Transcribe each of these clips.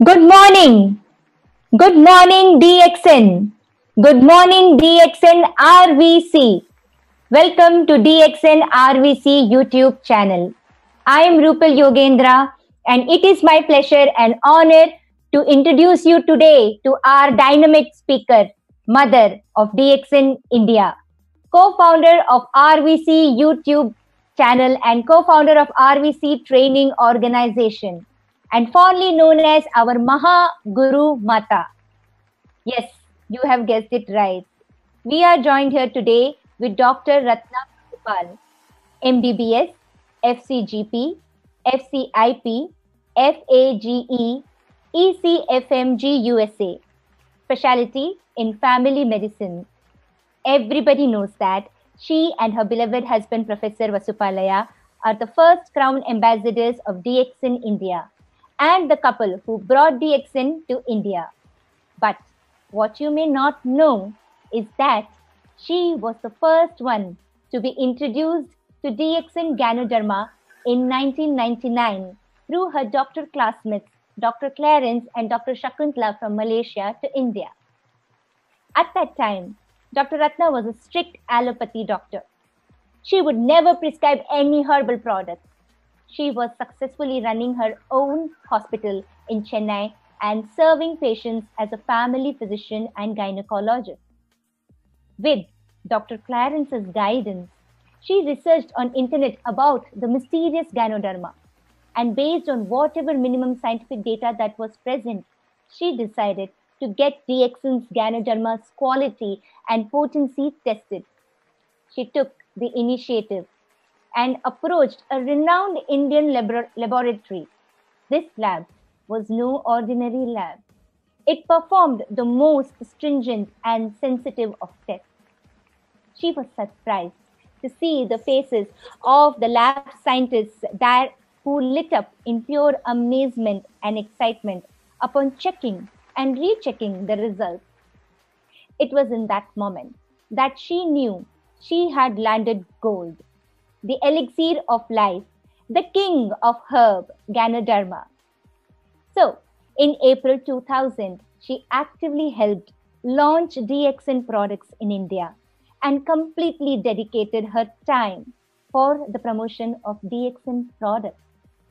Good morning. Good morning, DXN. Good morning, DXN RVC. Welcome to DXN RVC YouTube channel. I am Rupal Yogendra, and it is my pleasure and honor to introduce you today to our dynamic speaker, mother of DXN India, co-founder of RVC YouTube channel and co-founder of RVC Training Organization, and fondly known as our Maha Guru Mata. Yes, you have guessed it right. We are joined here today with Dr. Ratna Vasupal, MBBS, FCGP, FCIP, FAGE, ECFMG USA, specialty in family medicine. Everybody knows that she and her beloved husband, Professor Vasupalaya, are the first crown ambassadors of DXN India and the couple who brought DXN to India. But what you may not know is that she was the first one to be introduced to DXN Ganoderma in 1999 through her doctor classmates, Dr. Clarence and Dr. Shakuntala from Malaysia to India. At that time, Dr. Ratna was a strict allopathy doctor. She would never prescribe any herbal product. She was successfully running her own hospital in Chennai and serving patients as a family physician and gynecologist. With Dr. Clarence's guidance, she researched on internet about the mysterious Ganoderma, and based on whatever minimum scientific data that was present, she decided to get DXN's Ganoderma's quality and potency tested. She took the initiative and approached a renowned Indian laboratory. This lab was no ordinary lab. It performed the most stringent and sensitive of tests. She was surprised to see the faces of the lab scientists that who lit up in pure amazement and excitement upon checking and rechecking the results. It was in that moment that she knew she had landed gold, the elixir of life, the king of herb, Ganoderma. So, in April 2000, she actively helped launch DXN products in India and completely dedicated her time for the promotion of DXN products.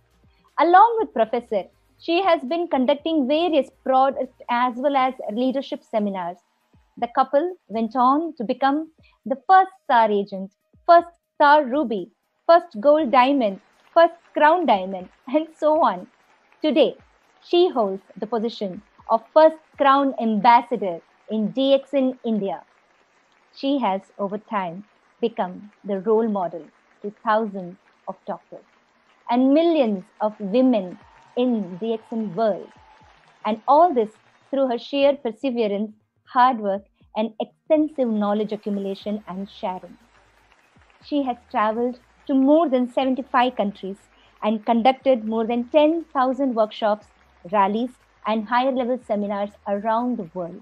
Along with Professor, she has been conducting various product as well as leadership seminars. The couple went on to become the first star agent, first star ruby, first gold diamond, first crown diamond, and so on. Today, she holds the position of first crown ambassador in DXN India. She has over time become the role model to thousands of doctors and millions of women in DXN world. And all this through her sheer perseverance, hard work, and extensive knowledge accumulation and sharing. She has traveled to more than 75 countries and conducted more than 10,000 workshops, rallies, and higher level seminars around the world.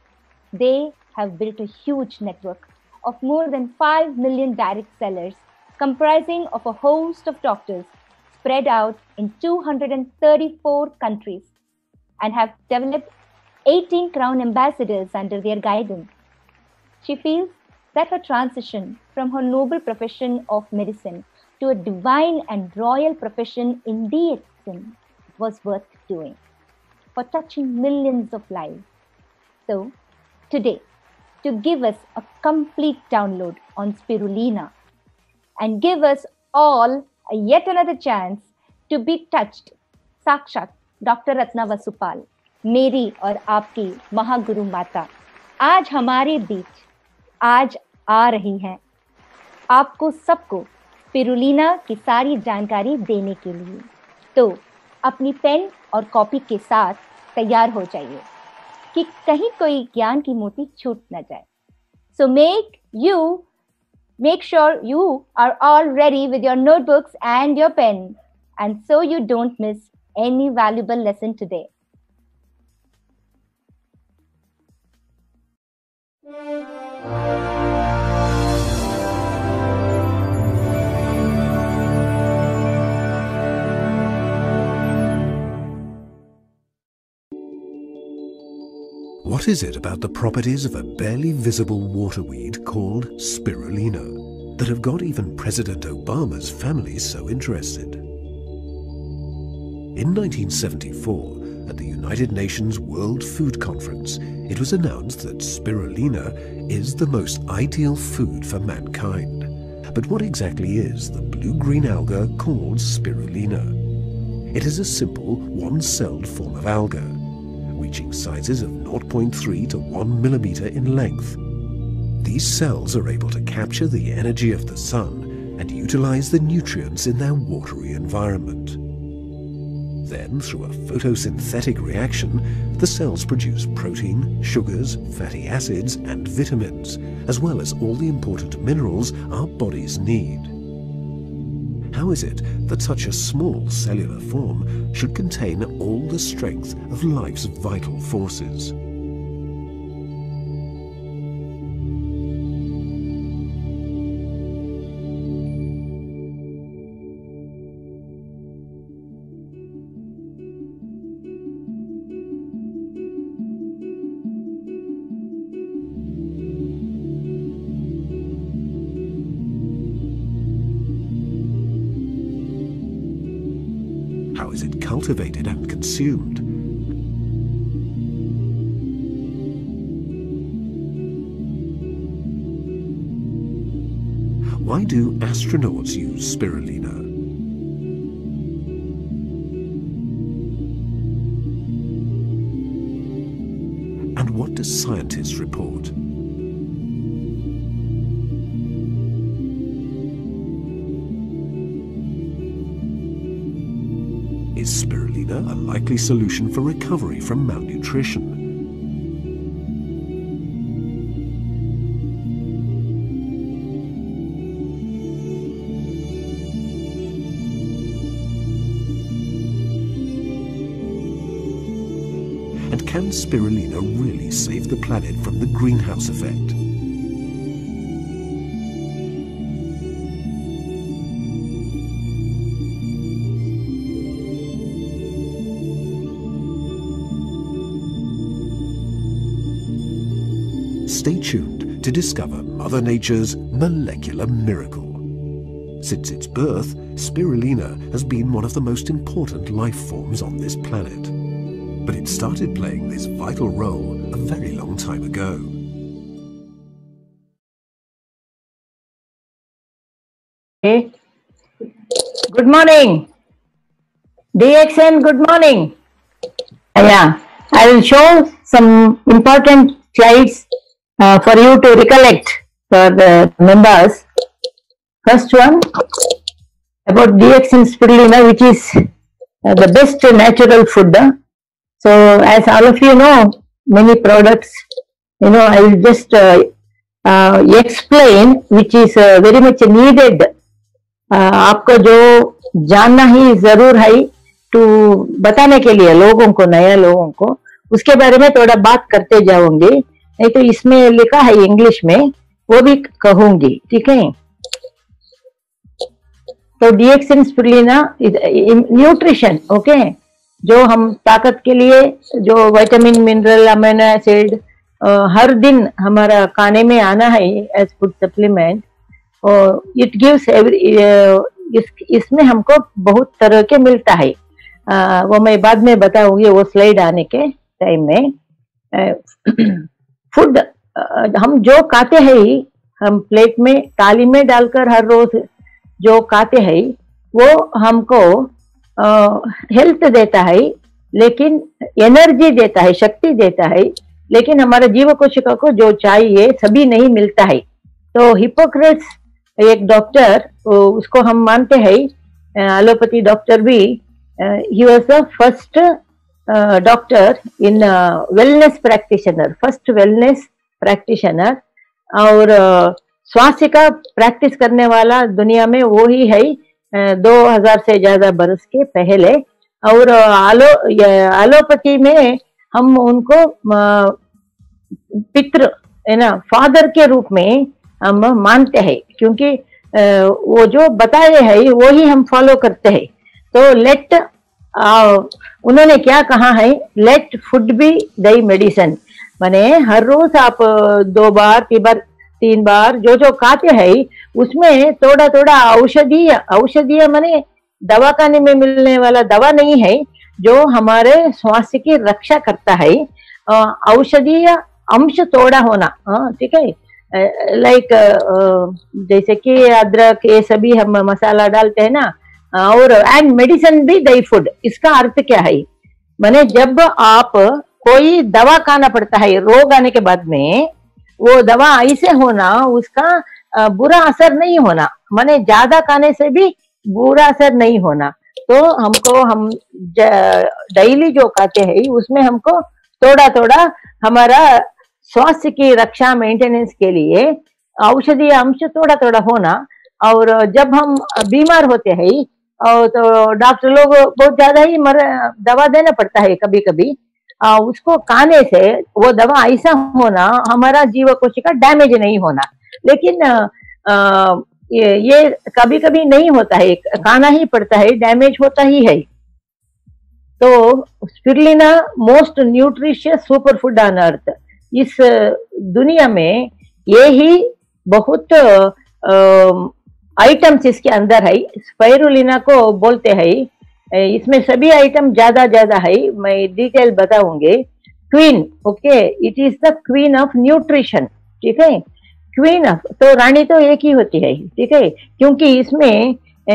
They have built a huge network of more than 5 million direct sellers, comprising of a host of doctors spread out in 234 countries, and have developed 18 crown ambassadors under their guidance. She feels that her transition from her noble profession of medicine to a divine and royal profession in DXN was worth doing for touching millions of lives. So, today, to give us a complete download on spirulina and give us all yet another chance to be touched, साक्षात doctor Ratna Vasupal, मेरी और आपकी महागुरु माता आज हमारे बीच आज आ रही हैं आपको सबको स्पिरुलिना की सारी जानकारी देने के लिए। तो अपनी पेन और कॉपी के साथ तैयार हो जाइए कि कहीं कोई ज्ञान की मोती छूट न जाए। So make sure you are all ready with your notebooks and your pen, and so you don't miss any valuable lesson today. What is it about the properties of a barely visible waterweed called spirulina that have got even President Obama's family so interested? In 1974, at the United Nations World Food Conference, it was announced that spirulina is the most ideal food for mankind. But what exactly is the blue-green alga called spirulina? It is a simple, one-celled form of alga, reaching sizes of 0.3 to 1 millimeter in length. These cells are able to capture the energy of the sun and utilize the nutrients in their watery environment. Then, through a photosynthetic reaction, the cells produce protein, sugars, fatty acids, and vitamins, as well as all the important minerals our bodies need. How is it that such a small cellular form should contain all the strength of life's vital forces? How is it cultivated and consumed? Why do astronauts use spirulina? And what do scientists report? Is spirulina a likely solution for recovery from malnutrition? And can spirulina really save the planet from the greenhouse effect? Stay tuned to discover Mother Nature's molecular miracle. Since its birth, spirulina has been one of the most important life forms on this planet. But it started playing this vital role a very long time ago. Okay. Good morning. DXN, good morning. Yeah, I will show some important slides for you to recollect for the members. First one about DXN spirulina, which is the best natural food. So as all of you know, many products, I will just explain, which is very much needed. आपको जो जानना ही जरूर है तो बताने के लिए लोगों को, नया लोगों को, उसके बारे में थोड़ा बात करते जाऊंगी. नहीं तो इसमें लिखा है इंग्लिश में, वो भी कहूंगी. ठीक है. तो DXN स्पिरुलिना न्यूट्रिशन, ओके, जो हम ताकत के लिए जो विटामिन, मिनरल, अमीनो एसिड हर दिन हमारा खाने में आना है एज फूड सप्लीमेंट, और इट गिव्स इसमें हमको बहुत तरह के मिलता है. वो मैं बाद में बताऊंगी, वो स्लाइड आने के टाइम में. फूड हम जो खाते हैं, हम प्लेट में थाली में डालकर हर रोज जो खाते हैं, वो हमको हेल्थ देता है, लेकिन एनर्जी देता है, शक्ति देता है, लेकिन हमारे जीव कोशिका को जो चाहिए सभी नहीं मिलता है. तो हिपोक्रेट्स एक डॉक्टर, उसको हम मानते हैं, एलोपैथी डॉक्टर भी, he was the first doctor in wellness practitioner, first wellness practitioner, और स्वास्थ्य का प्रैक्टिस करने वाला दुनिया में वो ही है 2000 से ज्यादा बरस के पहले. और एलोपैथी में हम उनको पितृ है ना, फादर के रूप में हम मानते हैं, क्योंकि वो जो बताए हैं वो ही हम फॉलो करते हैं. तो उन्होंने क्या कहा है, let food be the medicine. माने हर रोज आप 2 बार 3 बार जो जो खाते हैं उसमें थोड़ा थोड़ा औषधीय माने दवाखाने में मिलने वाला दवा नहीं है, जो हमारे स्वास्थ्य की रक्षा करता है। औषधीय अंश थोड़ा होना, ठीक है। लाइक जैसे कि अदरक ये सभी हम मसाला डालते हैं ना, और एंड मेडिसिन भी दही फूड। इसका अर्थ क्या है, माने जब आप कोई दवा खाना पड़ता है रोग आने के बाद में, वो दवा ऐसे होना उसका बुरा असर नहीं होना, माने ज्यादा खाने से भी बुरा असर नहीं होना। तो हमको हम डेली जो खाते हैं उसमें हमको थोड़ा थोड़ा हमारा स्वास्थ्य की रक्षा मेंटेनेंस के लिए औषधीय अंश थोड़ा थोड़ा होना। और जब हम बीमार होते हैं और तो डॉक्टर लोग बहुत ज्यादा ही दवा देना पड़ता है कभी कभी, उसको खाने से वो दवा ऐसा होना हमारा जीव कोशिका डैमेज नहीं होना। लेकिन ये कभी कभी नहीं होता है, खाना ही पड़ता है, डैमेज होता ही है। तो spirulina most nutritious super food on earth. इस दुनिया में ये ही बहुत आइटम्स इसके अंदर है। स्पाइरुलिना को बोलते हैं, इसमें सभी आइटम ज्यादा है, मैं डिटेल बताऊंगी। Queen, okay, it is the queen of nutrition, ठीक है। क्वीन ऑफ, तो रानी तो एक ही होती है, ठीक है, क्योंकि इसमें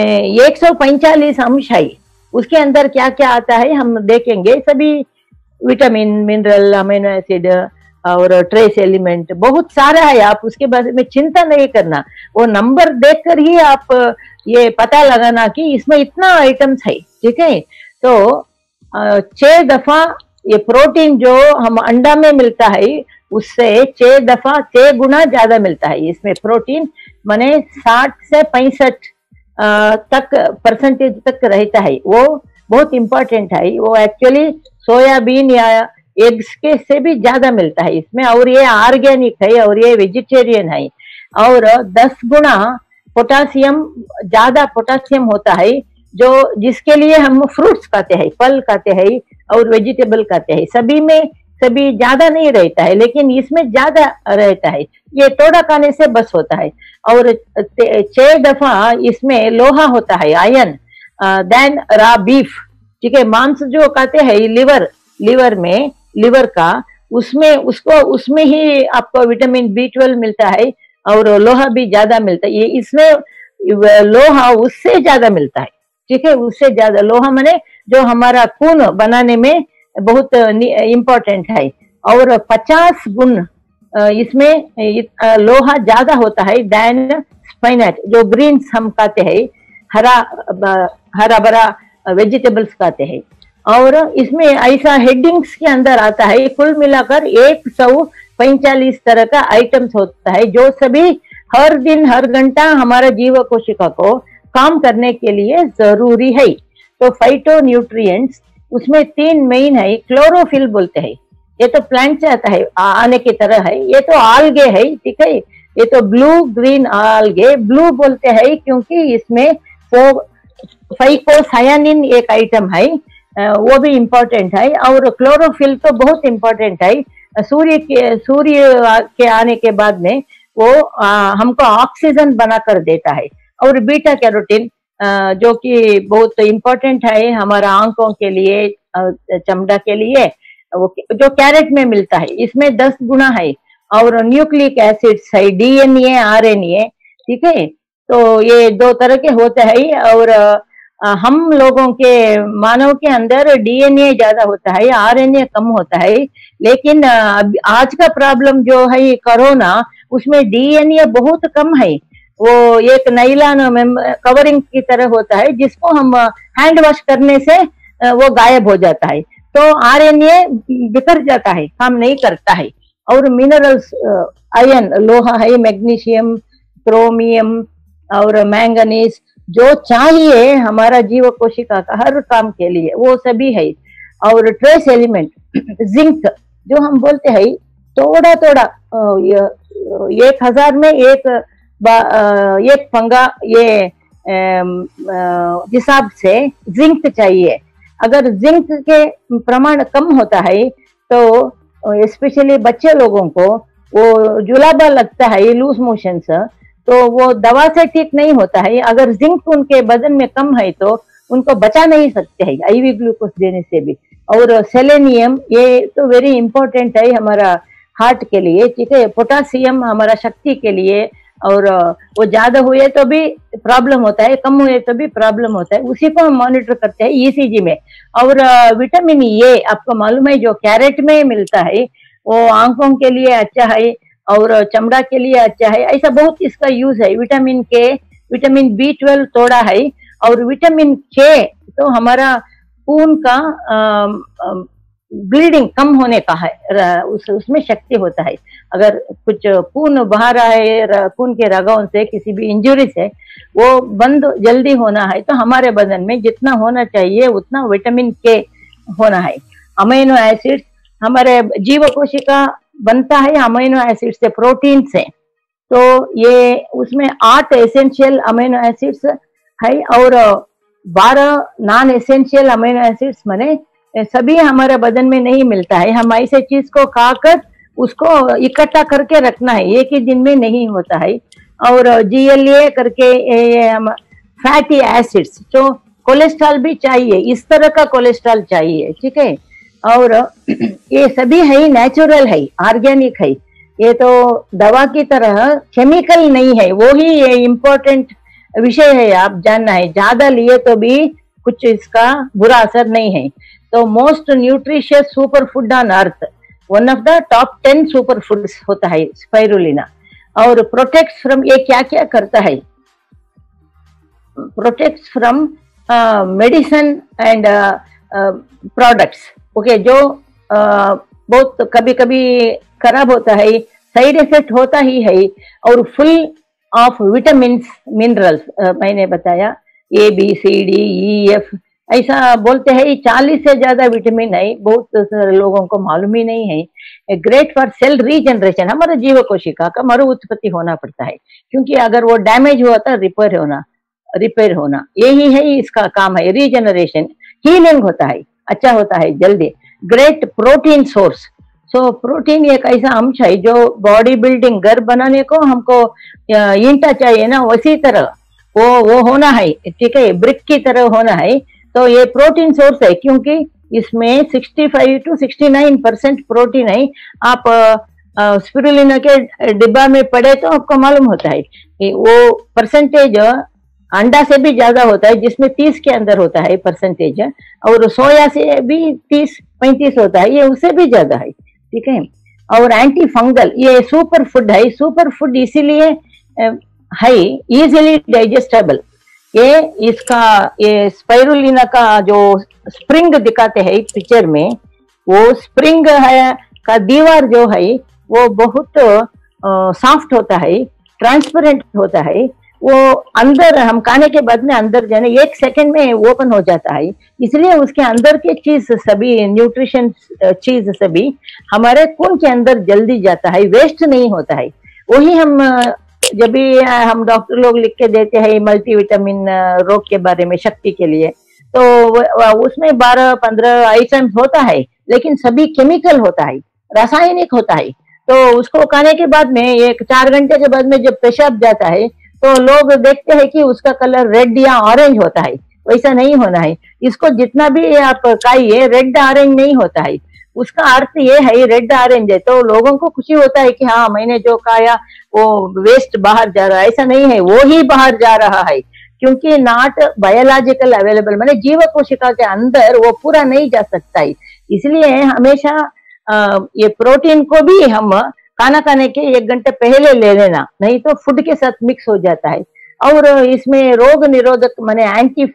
145 अंश है। उसके अंदर क्या क्या आता है हम देखेंगे। सभी विटामिन, मिनरल, अमीनो एसिड और ट्रेस एलिमेंट बहुत सारा है। आप उसके बारे में चिंता नहीं करना, वो नंबर देखकर ही आप ये पता लगाना कि इसमें इतना आइटम्स है, ठीक है। तो 6 दफा ये प्रोटीन जो हम अंडा में मिलता है उससे 6 गुना ज्यादा मिलता है इसमें प्रोटीन, माने 60 से 65 तक परसेंटेज तक रहता है। वो बहुत इंपॉर्टेंट है। वो एक्चुअली सोयाबीन या एग्स के से भी ज्यादा मिलता है इसमें। और ये ऑर्गेनिक है और ये वेजिटेरियन है। और 10 गुना पोटासियम, ज्यादा पोटासियम होता है, जो जिसके लिए हम फ्रूट्स खाते हैं, फल खाते हैं और वेजिटेबल खाते हैं। सभी में सभी ज्यादा नहीं रहता है, लेकिन इसमें ज्यादा रहता है। ये थोड़ा खाने से बस होता है। और 6 दफा इसमें लोहा होता है, आयरन, देन रा बीफ, ठीक है। मांस जो खाते हैं लिवर में, लिवर का, उसमें ही आपको विटामिन B12 मिलता है और लोहा भी ज्यादा मिलता है। ये इसमें लोहा उससे ज्यादा मिलता है, ठीक है, उससे ज्यादा लोहा माने जो हमारा खून बनाने में बहुत इम्पोर्टेंट है। और 50 गुण इसमें लोहा ज्यादा होता है देन स्पाइनच, जो ग्रीन्स हम खाते हैं, हरा भरा वेजिटेबल्स खाते हैं। और इसमें ऐसा हेडिंग्स के अंदर आता है, कुल मिलाकर 145 तरह का आइटम्स होता है, जो सभी हर दिन हर घंटा हमारा जीव कोशिका को काम करने के लिए जरूरी है। तो फाइटो न्यूट्रिएंट्स उसमें 3 मेन है। क्लोरोफिल बोलते हैं, ये तो प्लांट से आता है, आने की तरह है। ये तो आल्गे है, ठीक है, ये तो ब्लू ग्रीन आल्गे। ब्लू बोलते हैं क्योंकि इसमें फाइकोसायानिन एक आइटम है, वो भी इम्पोर्टेंट है। और क्लोरोफिल तो बहुत इम्पोर्टेंट है। सूर्य के आने के बाद में वो हमको ऑक्सीजन बनाकर देता है। और बीटा कैरोटीन जो कि बहुत इम्पोर्टेंट है हमारा आंखों के लिए, चमड़ा के लिए, वो जो कैरेट में मिलता है, इसमें 10 गुना है। और न्यूक्लिक एसिड्स है, DNA, RNA, ठीक है। तो ये 2 तरह के होते हैं। और हम लोगों के मानव के अंदर DNA ज्यादा होता है, RNA कम होता है। लेकिन आज का प्रॉब्लम जो है कोरोना, उसमें DNA बहुत कम है। वो एक नाइलॉन कवरिंग की तरह होता है, जिसको हम हैंड वॉश करने से वो गायब हो जाता है। तो RNA बिखर जाता है, काम नहीं करता है। और मिनरल्स, आयरन, लोहा है, मैग्नीशियम, क्रोमियम और मैंगनीज, जो चाहिए हमारा जीव कोशिका का हर काम के लिए, वो सभी है। और ट्रेस एलिमेंट, जिंक जो हम बोलते हैं, थोड़ा 1000 में एक फंगा, ये हिसाब से जिंक चाहिए। अगर जिंक के प्रमाण कम होता है तो स्पेशली बच्चे लोगों को वो जुलाबा लगता है, लूज मोशंस, तो वो दवा से ठीक नहीं होता है। अगर जिंक उनके बदन में कम है तो उनको बचा नहीं सकते हैं आईवी ग्लूकोज देने से भी। और सेलेनियम ये तो वेरी इंपॉर्टेंट है हमारा हार्ट के लिए, ठीक है। पोटासियम हमारा शक्ति के लिए, और वो ज्यादा हुए तो भी प्रॉब्लम होता है, कम हुए तो भी प्रॉब्लम होता है, उसी को हम मॉनिटर करते हैं ईसीजी में। और विटामिन ए आपको मालूम है जो कैरेट में मिलता है, वो आंखों के लिए अच्छा है और चमड़ा के लिए अच्छा है, ऐसा बहुत इसका यूज है। विटामिन के, विटामिन B12 थोड़ा है, और विटामिन के तो हमारा खून का ब्लीडिंग कम होने का है, उसमें शक्ति होता है। अगर कुछ खून बहा रहा है खून के रगों से, किसी भी इंजुरी से, वो बंद जल्दी होना है तो हमारे बदन में जितना होना चाहिए उतना विटामिन के होना है। अमीनो एसिड्स, हमारे जीव कोशिका बनता है अमीनो एसिड से, प्रोटीन से, तो ये उसमें 8 एसेंशियल अमीनो एसिड्स है और 12 नॉन एसेंशियल अमीनो एसिड्स, माने सभी हमारे बदन में नहीं मिलता है। हम ऐसे चीज को खाकर उसको इकट्ठा करके रखना है, एक ही दिन में नहीं होता है। और GLA करके हम फैटी एसिड्स, तो कोलेस्ट्रॉल भी चाहिए, इस तरह का कोलेस्ट्रॉल चाहिए, ठीक है। और ये सभी है नेचुरल है, ऑर्गेनिक है, ये तो दवा की तरह केमिकल नहीं है। वो ही ये इम्पोर्टेंट विषय है, आप जानना है। ज्यादा लिए तो भी कुछ इसका बुरा असर नहीं है। तो most nutritious super food on earth, one of the top 10 super foods होता है स्पाइरुलिना। और प्रोटेक्ट्स फ्रॉम, ये क्या क्या करता है, protects from medicine and products, okay, जो बहुत कभी कभी खराब होता है, साइड इफेक्ट होता ही है, और फुल ऑफ विटामिन मिनरल्स, मैंने बताया ABCDEF ऐसा बोलते हैं। 40 से ज्यादा विटामिन है, बहुत लोगों को मालूम ही नहीं है। ग्रेट फॉर सेल रीजनरेशन, हमारे जीव कोशिका का मरु उत्पत्ति होना पड़ता है, क्योंकि अगर वो डैमेज हुआ तो रिपेयर होना यही है इसका काम है। रीजनरेशन, हीलिंग होता है, अच्छा होता है जल्दी। Great protein source, so protein एक ऐसा अंश है जो बॉडी बिल्डिंग, घर बनाने को हमको ईंटा चाहिए ना, उसी तरह वो होना है, ठीक है, ब्रिक की तरह होना है। तो ये प्रोटीन सोर्स है, क्योंकि इसमें 65 to 69% प्रोटीन है। आप स्पिरुलिना के डिब्बा में पड़े तो आपको मालूम होता है कि वो परसेंटेज अंडा से भी ज्यादा होता है, जिसमें 30 के अंदर होता है परसेंटेज, और सोया से भी 30-35 होता है, ये उससे भी ज्यादा है, ठीक है। और एंटी फंगल, ये सुपर फूड है। सुपर फूड इसीलिए है इजीली डाइजेस्टेबल। ये स्पाइरुलिना का जो स्प्रिंग दिखाते हैं पिक्चर में, वो स्प्रिंग है का दीवार जो है वो बहुत सॉफ्ट होता है, ट्रांसपेरेंट होता है। वो अंदर हम खाने के बाद में अंदर जाने 1 सेकंड में ओपन हो जाता है, इसलिए उसके अंदर के चीज सभी न्यूट्रिशन चीज सभी हमारे खून के अंदर जल्दी जाता है, वेस्ट नहीं होता है। वही हम जब भी हम डॉक्टर लोग लिख के देते हैं मल्टीविटामिन रोग के बारे में, शक्ति के लिए, तो उसमें 12-15 आइटम्स होता है, लेकिन सभी केमिकल होता है, रासायनिक होता है। तो उसको खाने के बाद में 4 घंटे के बाद में जब पेशाब जाता है तो लोग देखते हैं कि उसका कलर रेड या ऑरेंज होता है, वैसा नहीं होना है। इसको जितना भी आप खाइए, रेड ऑरेंज नहीं होता है। उसका अर्थ ये है रेड ऑरेंज है, तो लोगों को खुशी होता है कि हाँ मैंने जो खाया वो वेस्ट बाहर जा रहा है, ऐसा नहीं है, वो ही बाहर जा रहा है, क्योंकि नॉट बायोलॉजिकल अवेलेबल, माने जीव कोशिका के अंदर वो पूरा नहीं जा सकता है। इसलिए हमेशा ये प्रोटीन को भी हम खाना खाने के 1 घंटे पहले ले लेना, नहीं तो फूड के साथ मिक्स हो जाता है। और इसमें रोग निरोधक माने एंटी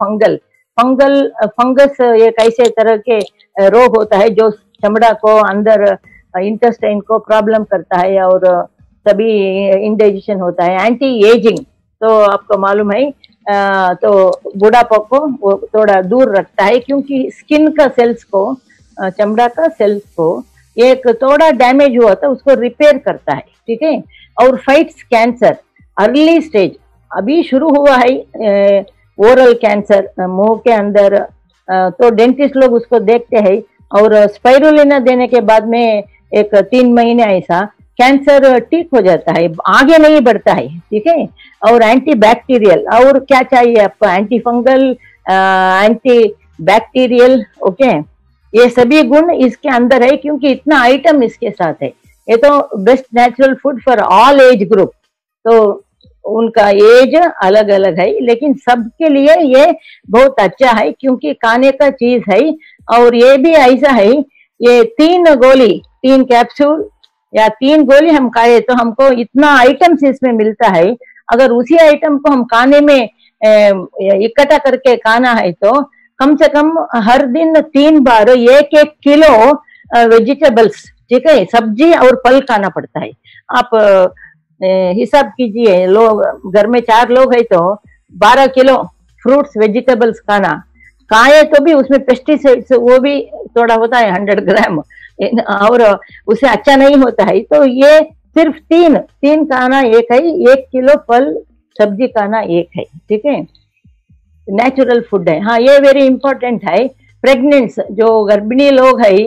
फंगस एक ऐसे तरह के रोग होता है जो चमड़ा को, अंदर इंटेस्टाइन को प्रॉब्लम करता है, और तभी इंडाइजेशन होता है। एंटी एजिंग तो आपको मालूम है, तो बुढ़ापा को वो थोड़ा दूर रखता है, क्योंकि स्किन का सेल्स को, चमड़ा का सेल्स को एक थोड़ा डैमेज हुआ था उसको रिपेयर करता है, ठीक है। और फाइट्स कैंसर, अर्ली स्टेज अभी शुरू हुआ है, ओरल कैंसर मुंह के अंदर, तो डेंटिस्ट लोग उसको देखते हैं, और स्पाइरुलिना देने के बाद में एक 3 महीने ऐसा कैंसर ठीक हो जाता है, आगे नहीं बढ़ता है, ठीक है। और एंटी बैक्टीरियल, और क्या चाहिए आपको, anti fungal, anti bacterial, okay, ये सभी गुण इसके अंदर है, क्योंकि इतना आइटम इसके साथ है। ये तो best natural food for all age group, तो उनका एज अलग अलग है, लेकिन सबके लिए ये बहुत अच्छा है, क्योंकि खाने का चीज है। और ये भी ऐसा है, ये 3 गोली, 3 कैप्सूल या 3 गोली हम खाए तो हमको इतना आइटम्स इसमें मिलता है। अगर उसी आइटम को हम खाने में इकट्ठा करके खाना है तो कम से कम हर दिन 3 बार 1-1 किलो वेजिटेबल्स, ठीक है, सब्जी और फल खाना पड़ता है। आप हिसाब कीजिए, लोग घर में 4 लोग है तो 12 किलो फ्रूट्स वेजिटेबल्स खाना, खाए तो भी उसमें पेस्टिसाइड्स वो भी थोड़ा होता है 100 ग्राम, और उसे अच्छा नहीं होता है। तो ये सिर्फ 3 खाना एक है, 1 किलो फल सब्जी खाना एक है, ठीक है, नेचुरल फूड है। हाँ, ये वेरी इंपॉर्टेंट है। प्रेग्नेंट्स जो गर्भिणी लोग है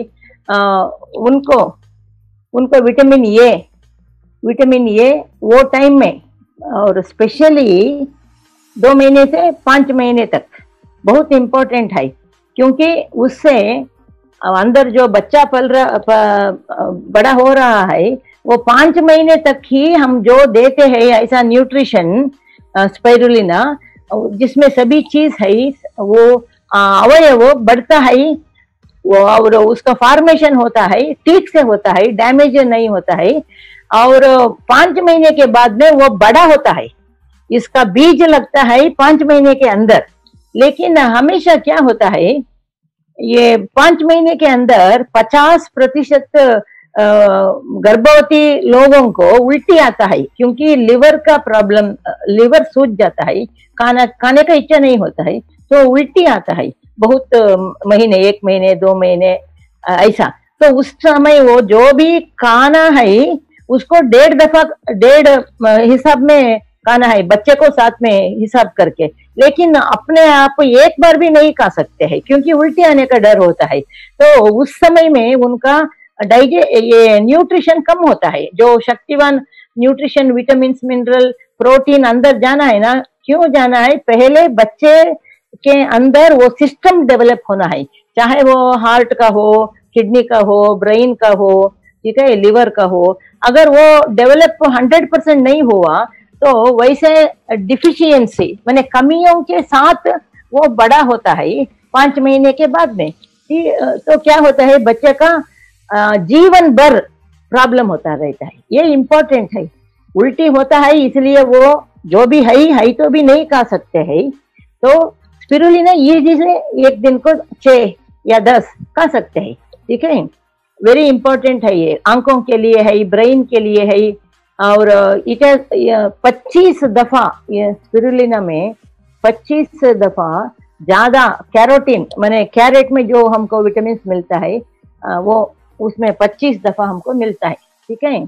उनको विटामिन ए वो टाइम में, और स्पेशली 2 महीने से 5 महीने तक बहुत इम्पोर्टेंट है, क्योंकि उससे अंदर जो बच्चा बड़ा हो रहा है वो 5 महीने तक ही हम जो देते हैं ऐसा न्यूट्रिशन स्पाइरुलिना, जिसमें सभी चीज है, वो अवयव बढ़ता है, वो और उसका फॉर्मेशन होता है, ठीक से होता है, डैमेज नहीं होता है। और 5 महीने के बाद में वो बड़ा होता है, इसका बीज लगता है 5 महीने के अंदर। लेकिन हमेशा क्या होता है, ये 5 महीने के अंदर 50% गर्भवती लोगों को उल्टी आता है, क्योंकि लिवर का प्रॉब्लम, लिवर सूज जाता है, खाने का इच्छा नहीं होता है, तो उल्टी आता है बहुत महीने, 1 महीने 2 महीने ऐसा। तो उस समय वो जो भी खाना है उसको 1.5 हिसाब में खाना है, बच्चे को साथ में हिसाब करके, लेकिन अपने आप एक बार भी नहीं खा सकते हैं, क्योंकि उल्टी आने का डर होता है। तो उस समय में उनका ये न्यूट्रिशन कम होता है, जो शक्तिवान न्यूट्रिशन, विटामिन, मिनरल, प्रोटीन अंदर जाना है ना, क्यों जाना है, पहले बच्चे के अंदर वो सिस्टम डेवलप होना है, चाहे वो हार्ट का हो, किडनी का हो, ब्रेन का हो, ठीक है, लिवर का हो। अगर वो डेवलप 100% नहीं हुआ तो वैसे डिफिशियंसी माने कमियों के साथ वो बड़ा होता है 5 महीने के बाद में। तो क्या होता है, बच्चे का जीवन भर प्रॉब्लम होता रहता है, ये इम्पोर्टेंट है। उल्टी होता है इसलिए वो जो भी है तो भी नहीं खा सकते हैं, तो स्पिरुलिना ये चीजें एक दिन को 6 या 10 खा सकते हैं, ठीक है। वेरी इंपॉर्टेंट है, ये आंखों के लिए है, ब्रेन के लिए है। और 25 दफा ये स्पिरुलिना में 25 दफा ज्यादा कैरोटीन, माने कैरेट में जो हमको विटामिन मिलता है वो उसमें 25 दफा हमको मिलता है, ठीक है।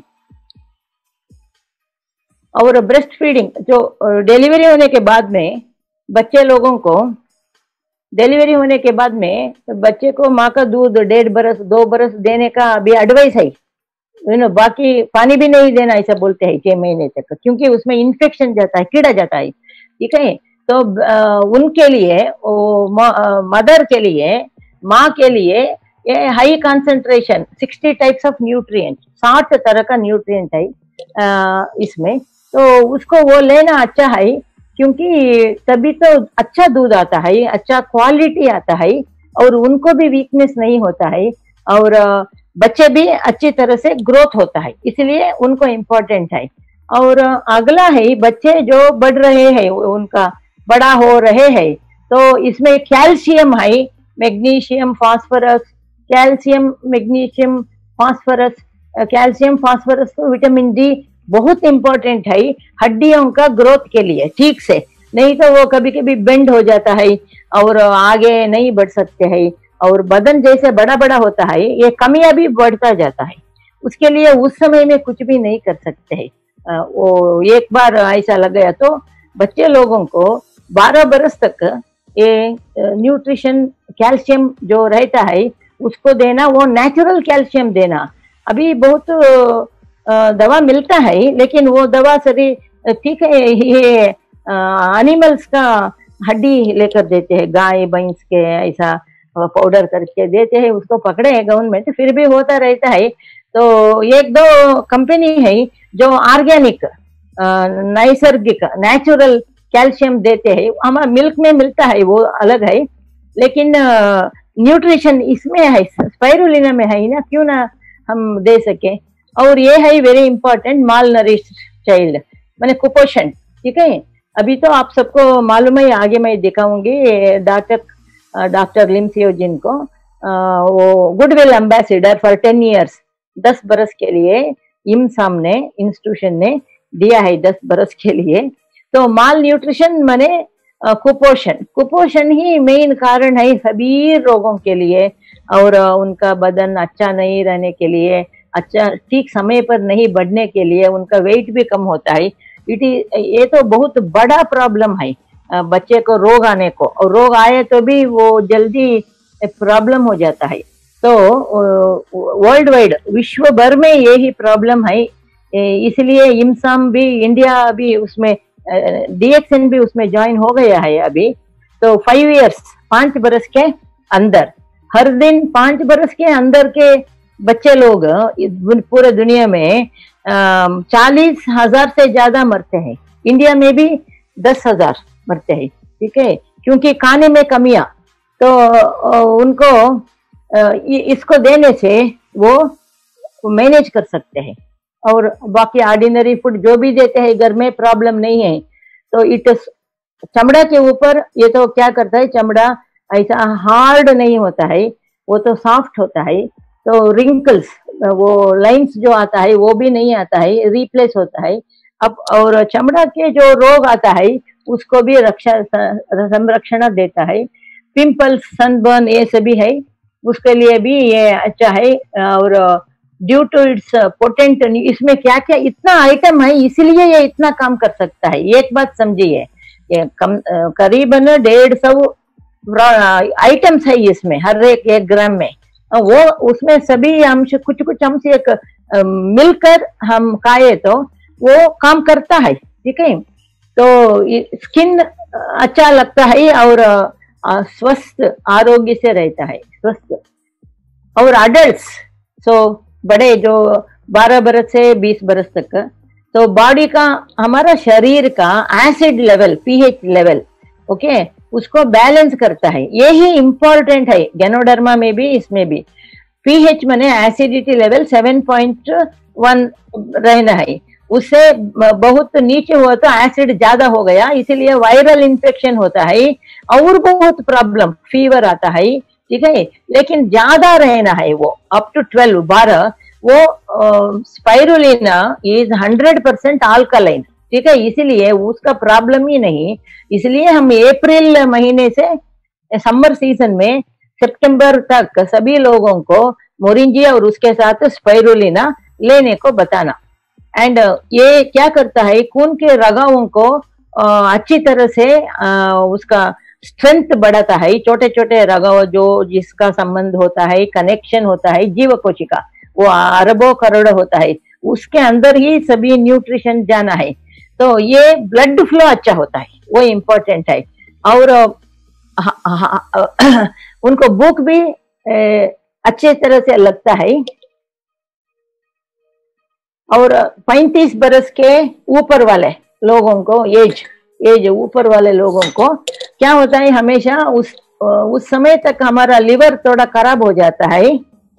और ब्रेस्ट फीडिंग, जो डिलीवरी होने के बाद में बच्चे लोगों को, डिलीवरी होने के बाद में बच्चे को माँ का दूध 1.5 बरस 2 बरस देने का अभी एडवाइस है, बाकी पानी भी नहीं देना ऐसा बोलते हैं 6 महीने तक, क्योंकि उसमें इन्फेक्शन जाता है, कीड़ा जाता है, ठीक है। तो उनके लिए, मदर के लिए, माँ के लिए ये high concentration 60 types of nutrient, 60 तरह का न्यूट्रिएंट है इसमें, तो उसको वो लेना अच्छा है, क्योंकि तभी तो अच्छा दूध आता है, अच्छा क्वालिटी आता है, और उनको भी वीकनेस नहीं होता है, और बच्चे भी अच्छी तरह से ग्रोथ होता है, इसलिए उनको इम्पोर्टेंट है। और अगला है, बच्चे जो बढ़ रहे हैं, उनका बड़ा हो रहे हैं, तो इसमें कैल्शियम है, magnesium, phosphorus, calcium, magnesium, phosphorus, calcium, phosphorus, vitamin D बहुत इंपॉर्टेंट है हड्डियों का ग्रोथ के लिए, ठीक से, नहीं तो वो कभी कभी बेंड हो जाता है और आगे नहीं बढ़ सकते हैं, और बदन जैसे बड़ा बड़ा होता है ये कमियां भी बढ़ता जाता है, उसके लिए उस समय में कुछ भी नहीं कर सकते हैं। वो एक बार ऐसा लग गया तो बच्चे लोगों को 12 बरस तक ये न्यूट्रिशन कैल्शियम जो रहता है उसको देना, वो नेचुरल कैल्शियम देना, अभी बहुत दवा मिलता है, लेकिन वो दवा सही ठीक है, ये एनिमल्स का हड्डी लेकर देते हैं, गाय भैंस के ऐसा पाउडर करके देते हैं, उसको पकड़े है गवर्नमेंट, फिर भी होता रहता है। तो एक दो कंपनी है जो ऑर्गेनिक नैसर्गिक नेचुरल कैल्शियम देते हैं, हमारा मिल्क में मिलता है वो अलग है, लेकिन न्यूट्रिशन इसमें है, स्पाइरुलिना में है ना, क्यों ना हम दे सके। और ये है very important, malnourished child मैंने कुपोषण, ठीक है। अभी तो आप सबको मालूम है, आगे मैं दिखाऊंगी डॉक्टर लिम सियो जिन को, वो गुडविल एम्बेसडर फॉर 10 years 10 बरस के लिए इमसाम ने इंस्टीट्यूशन ने दिया है, 10 बरस के लिए। तो माल न्यूट्रिशन माने कुपोषण ही मेन कारण है सभी रोगों के लिए, और उनका बदन अच्छा नहीं रहने के लिए, अच्छा ठीक समय पर नहीं बढ़ने के लिए, उनका वेट भी कम होता है। ये तो बहुत बड़ा प्रॉब्लम है बच्चे को रोग आने को, और रोग आए तो भी वो जल्दी प्रॉब्लम हो जाता है। तो वर्ल्ड वाइड विश्व भर में यही प्रॉब्लम है, इसलिए इमसाम भी, इंडिया भी उसमें, DXN भी उसमें ज्वाइन हो गया है अभी। तो 5 years 5 बरस के अंदर, हर दिन 5 बरस के अंदर के बच्चे लोग पूरे दुनिया में 40,000 से ज्यादा मरते हैं, इंडिया में भी 10,000 मरते हैं, ठीक है, क्योंकि खाने में कमियां। तो उनको इसको देने से वो मैनेज कर सकते हैं, और बाकी ऑर्डिनरी फूड जो भी देते हैं घर में प्रॉब्लम नहीं है। तो चमड़ा के ऊपर ये तो क्या करता है, चमड़ा ऐसा हार्ड नहीं होता है, वो तो सॉफ्ट होता है। तो रिंकल्स, वो लाइंस जो आता है वो भी नहीं आता है, रिप्लेस होता है अब। और चमड़ा के जो रोग आता है उसको भी संरक्षण देता है। पिंपल्स, सनबर्न, ये सभी है, उसके लिए भी ये अच्छा है। और ड्यू टू इट्स पोटेंट, इसमें क्या क्या इतना आइटम है, इसलिए ये इतना काम कर सकता है। एक बात समझिए, ये करीबन 150 आइटम्स है इसमें, हर एक ग्राम में, वो उसमें सभी अंश कुछ अंश एक मिलकर हम खाए तो वो काम करता है, ठीक है। तो स्किन अच्छा लगता है, और स्वस्थ आरोग्य से रहता है, स्वस्थ। और अडल्ट्स, सो बड़े जो 12 बरस से 20 बरस तक, तो बॉडी का, हमारा शरीर का acid level, pH level, okay, उसको बैलेंस करता है, यही इंपॉर्टेंट है गैनोडर्मा में भी, इसमें भी। pH माने एसिडिटी लेवल 7.1 रहना है, उससे बहुत नीचे हुआ तो एसिड ज्यादा हो गया, इसीलिए वायरल इन्फेक्शन होता है और बहुत प्रॉब्लम, फीवर आता है, ठीक है। लेकिन ज्यादा रहना है वो अप टू 12, वो स्पाइरुलिना इज 100% अल्कलाइन, ठीक है, इसीलिए उसका प्रॉब्लम ही नहीं। इसलिए हम अप्रैल महीने से समर सीजन में सितंबर तक सभी लोगों को मोरिंजिया और उसके साथ स्पाइरुलिना लेने को बताना। एंड ये क्या करता है, खून के रगाओं को अच्छी तरह से उसका स्ट्रेंथ बढ़ाता है। छोटे छोटे रगाव जो जिसका संबंध होता है, कनेक्शन होता है जीव कोशिका, वो अरबों करोड़ होता है, उसके अंदर ही सभी न्यूट्रिशन जाना है। तो ये ब्लड फ्लो अच्छा होता है, वो इम्पोर्टेंट है। और उनको भूख भी अच्छे तरह से लगता है। और 35 बरस के ऊपर वाले लोगों को, एज ऊपर वाले लोगों को क्या होता है, हमेशा उस समय तक हमारा लिवर थोड़ा खराब हो जाता है,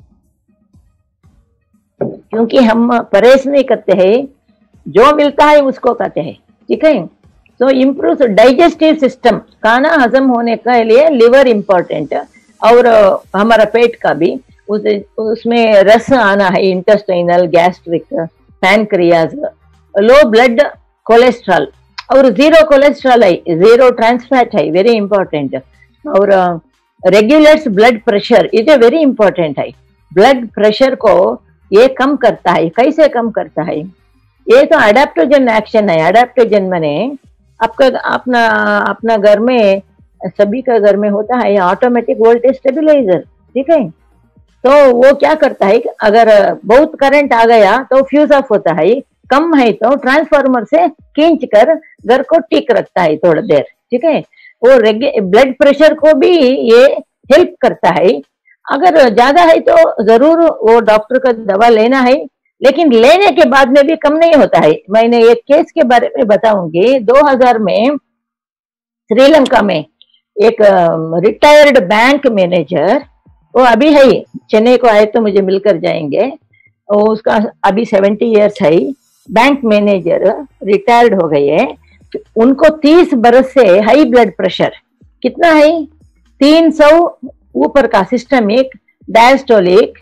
क्योंकि हम परहेज नहीं करते हैं, जो मिलता है उसको खाते हैं, ठीक है। तो इम्प्रूव डाइजेस्टिव सिस्टम, खाना हजम होने के लिए लिवर इम्पोर्टेंट, और हमारा पेट का भी, उसमें रस आना है, intestinal, gastric, pancreas, low blood cholesterol, और जीरो कोलेस्ट्रॉल है, जीरो ट्रांसफैट है, वेरी इंपॉर्टेंट। और regulates blood pressure, it very important है। ब्लड प्रेशर को ये कम करता है। कैसे कम करता है, ये तो अडेप्टोजन एक्शन है। अडेप्टोजन माने आपका अपना घर में, सभी का घर में होता है ऑटोमेटिक वोल्टेज स्टेबिलाईजर, ठीक है। तो वो क्या करता है, अगर बहुत करंट आ गया तो फ्यूज ऑफ होता है, कम है तो ट्रांसफार्मर से खींच कर घर को ठीक रखता है थोड़ा देर, ठीक है। वो ब्लड प्रेशर को भी ये हेल्प करता है। अगर ज्यादा है तो जरूर वो डॉक्टर का दवा लेना है, लेकिन लेने के बाद में भी कम नहीं होता है। मैंने एक केस के बारे में बताऊंगी। 2000 में श्रीलंका में एक रिटायर्ड बैंक मैनेजर, वो अभी है, चेन्नई को आए तो मुझे मिलकर जाएंगे, वो उसका अभी 70 इयर्स है, बैंक मैनेजर रिटायर्ड हो गए हैं। उनको 30 बरस से हाई ब्लड प्रेशर, कितना है, 300 ऊपर का सिस्टमिक, डायस्टोलिक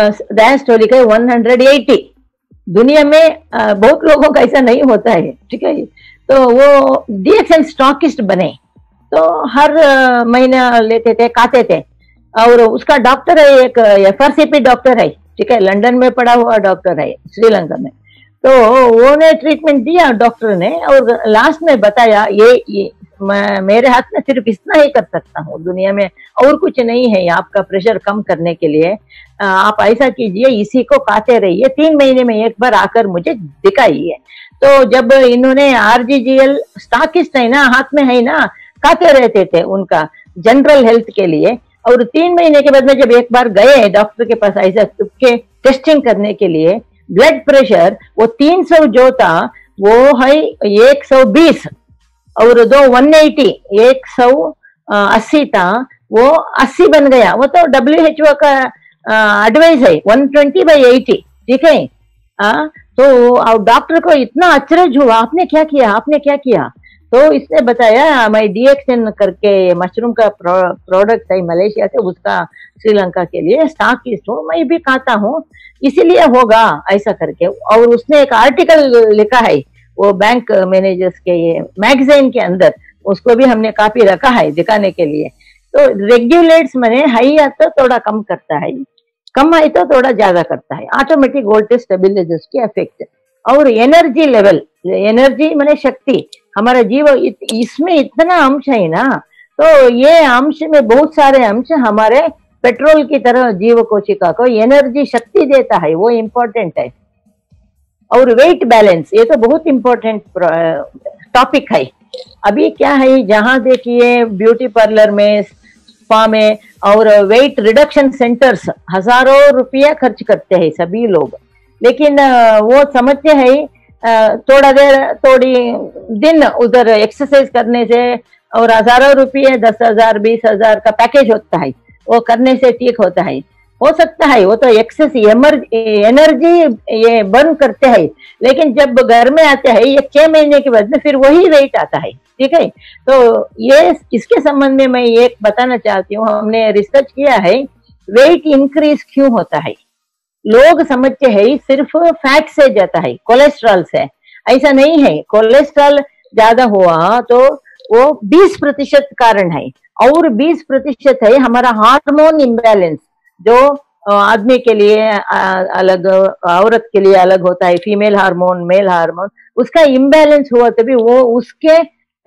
है 180। दुनिया में बहुत लोगों का ऐसा नहीं होता है, ठीक है। तो वो डीएक्सएन स्टॉकिस्ट बने, तो हर महीना लेते थे, खाते थे। और उसका डॉक्टर है, एक एफआरसीपी डॉक्टर है, ठीक है, लंदन में पढ़ा हुआ डॉक्टर है श्रीलंका में। तो वो ने ट्रीटमेंट दिया डॉक्टर ने, और लास्ट में बताया ये मेरे हाथ में सिर्फ इतना ही कर सकता हूँ, दुनिया में और कुछ नहीं है आपका प्रेशर कम करने के लिए। आप ऐसा कीजिए, इसी को खाते रहिए, 3 महीने में एक बार आकर मुझे दिखाइए। तो जब इन्होंने आरजीजीएल स्टॉकिस्ट है ना, हाथ में है ना, खाते रहते थे उनका जनरल हेल्थ के लिए। और 3 महीने के बाद में जब एक बार गए डॉक्टर के पास ऐसा के टेस्टिंग करने के लिए, ब्लड प्रेशर वो 300 जो था वो है 120, और 180, 180 था, वो 80 बन गया। वो तो WHO का एडवाइस है 120/80, ठीक है। तो डॉक्टर को इतना अचरज हुआ, आपने क्या किया, आपने क्या किया? तो इसने बताया, मैं डीएक्सएन करके मशरूम का प्रोडक्ट है मलेशिया से, उसका श्रीलंका के लिए स्टॉकिस्ट हूँ, मैं भी खाता हूँ, इसीलिए होगा ऐसा करके। और उसने एक आर्टिकल लिखा है वो बैंक मैनेजर्स के ये मैगजीन के अंदर, उसको भी हमने काफी रखा है दिखाने के लिए। तो रेगुलेट्स मैंने हाई है तो थोड़ा कम करता है, कम है तो थोड़ा ज्यादा करता है, ऑटोमेटिक वोल्टेज स्टेबिलाइजर्स की इफेक्ट। और एनर्जी लेवल, एनर्जी मैंने शक्ति, हमारा जीव इसमें इतना अंश है ना, तो ये अंश में बहुत सारे अंश हमारे पेट्रोल की तरह जीव कोशिका को एनर्जी शक्ति देता है, वो इम्पोर्टेंट है। और वेट बैलेंस, ये तो बहुत इम्पोर्टेंट टॉपिक है। अभी क्या है, जहां देखिए ब्यूटी पार्लर में, स्पा में और वेट रिडक्शन सेंटर्स हजारों रुपया खर्च करते हैं सभी लोग, लेकिन वो समझते हैं थोड़ा देर थोड़ी दिन उधर एक्सरसाइज करने से और हजारों रुपये 10,000 20,000 का पैकेज होता है, वो करने से ठीक होता है। हो सकता है वो तो एक्सेस एनर्जी ये बर्न करते हैं, लेकिन जब घर में आते हैं ये 6 महीने के बाद में फिर वही वेट आता है, ठीक है। तो ये इसके संबंध में मैं एक बताना चाहती हूँ, हमने रिसर्च किया है वेट इंक्रीज क्यों होता है। लोग समझते हैं सिर्फ फैट से जाता है, कोलेस्ट्रॉल से, ऐसा नहीं है। कोलेस्ट्रॉल ज्यादा हुआ तो वो 20% कारण है, और 20% है हमारा हार्मोन इम्बैलेंस, जो आदमी के लिए अलग, औरत के लिए अलग होता है, फीमेल हार्मोन मेल हार्मोन, उसका इम्बैलेंस हुआ तभी वो उसके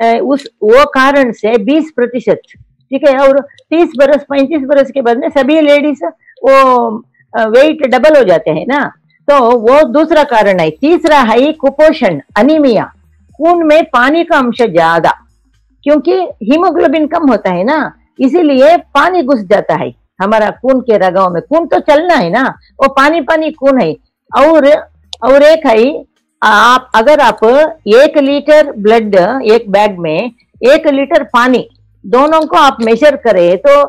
वो कारण से 20%, ठीक है। और 30 बरस 35 बरस के बाद में सभी लेडीज वो वेट डबल हो जाते हैं ना, तो वो दूसरा कारण है। तीसरा है कुपोषण, अनीमिया, खून में पानी का अंश ज्यादा, क्योंकि हीमोग्लोबिन कम होता है ना, इसीलिए पानी घुस जाता है हमारा खून के रगों में। खून तो चलना है ना, वो पानी पानी खून है। और एक है, आप अगर आप 1 लीटर ब्लड एक बैग में 1 लीटर पानी, दोनों को आप मेजर करें तो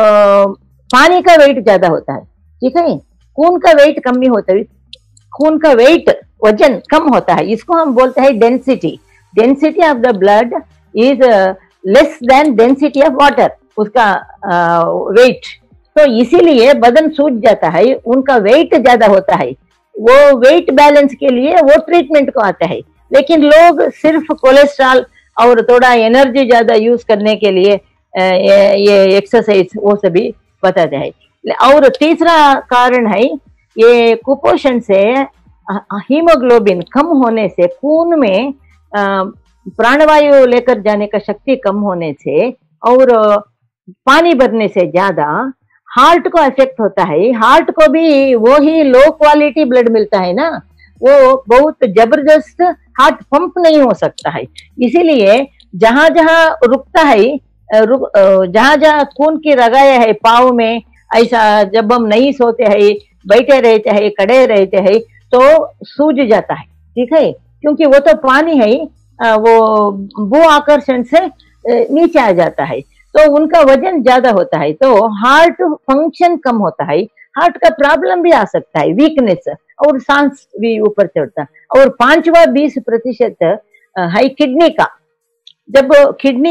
पानी का वेट ज्यादा होता है, ठीक है। खून का वेट कम भी होता है, खून का वेट वजन कम होता है, इसको हम बोलते हैं density of the blood is less than density of water, उसका वेट। तो इसीलिए बदन सूज जाता है, उनका वेट ज्यादा होता है, वो वेट बैलेंस के लिए वो ट्रीटमेंट को आता है। लेकिन लोग सिर्फ कोलेस्ट्रॉल और थोड़ा एनर्जी ज्यादा यूज करने के लिए ये एक्सरसाइज वो सभी बताते हैं। और तीसरा कारण है ये कुपोषण से, हीमोग्लोबिन कम होने से, खून में प्राणवायु लेकर जाने का शक्ति कम होने से और पानी भरने से ज्यादा हार्ट को इफेक्ट होता है, हार्ट को भी वो ही लो क्वालिटी ब्लड मिलता है ना, वो बहुत जबरदस्त हार्ट पंप नहीं हो सकता है। इसीलिए जहां जहां रुकता है, जहां जहां खून की रगाया है पाँव में, ऐसा जब हम नहीं सोते हैं, बैठे रहते हैं, खड़े रहते हैं, तो सूज जाता है, ठीक है, क्योंकि वो तो पानी है, वो भू आकर्षण से नीचे आ जाता है, तो उनका वजन ज्यादा होता है, तो हार्ट फंक्शन कम होता है, हार्ट का प्रॉब्लम भी आ सकता है, वीकनेस, और सांस भी ऊपर चढ़ता है। और 5-20% है किडनी का। जब किडनी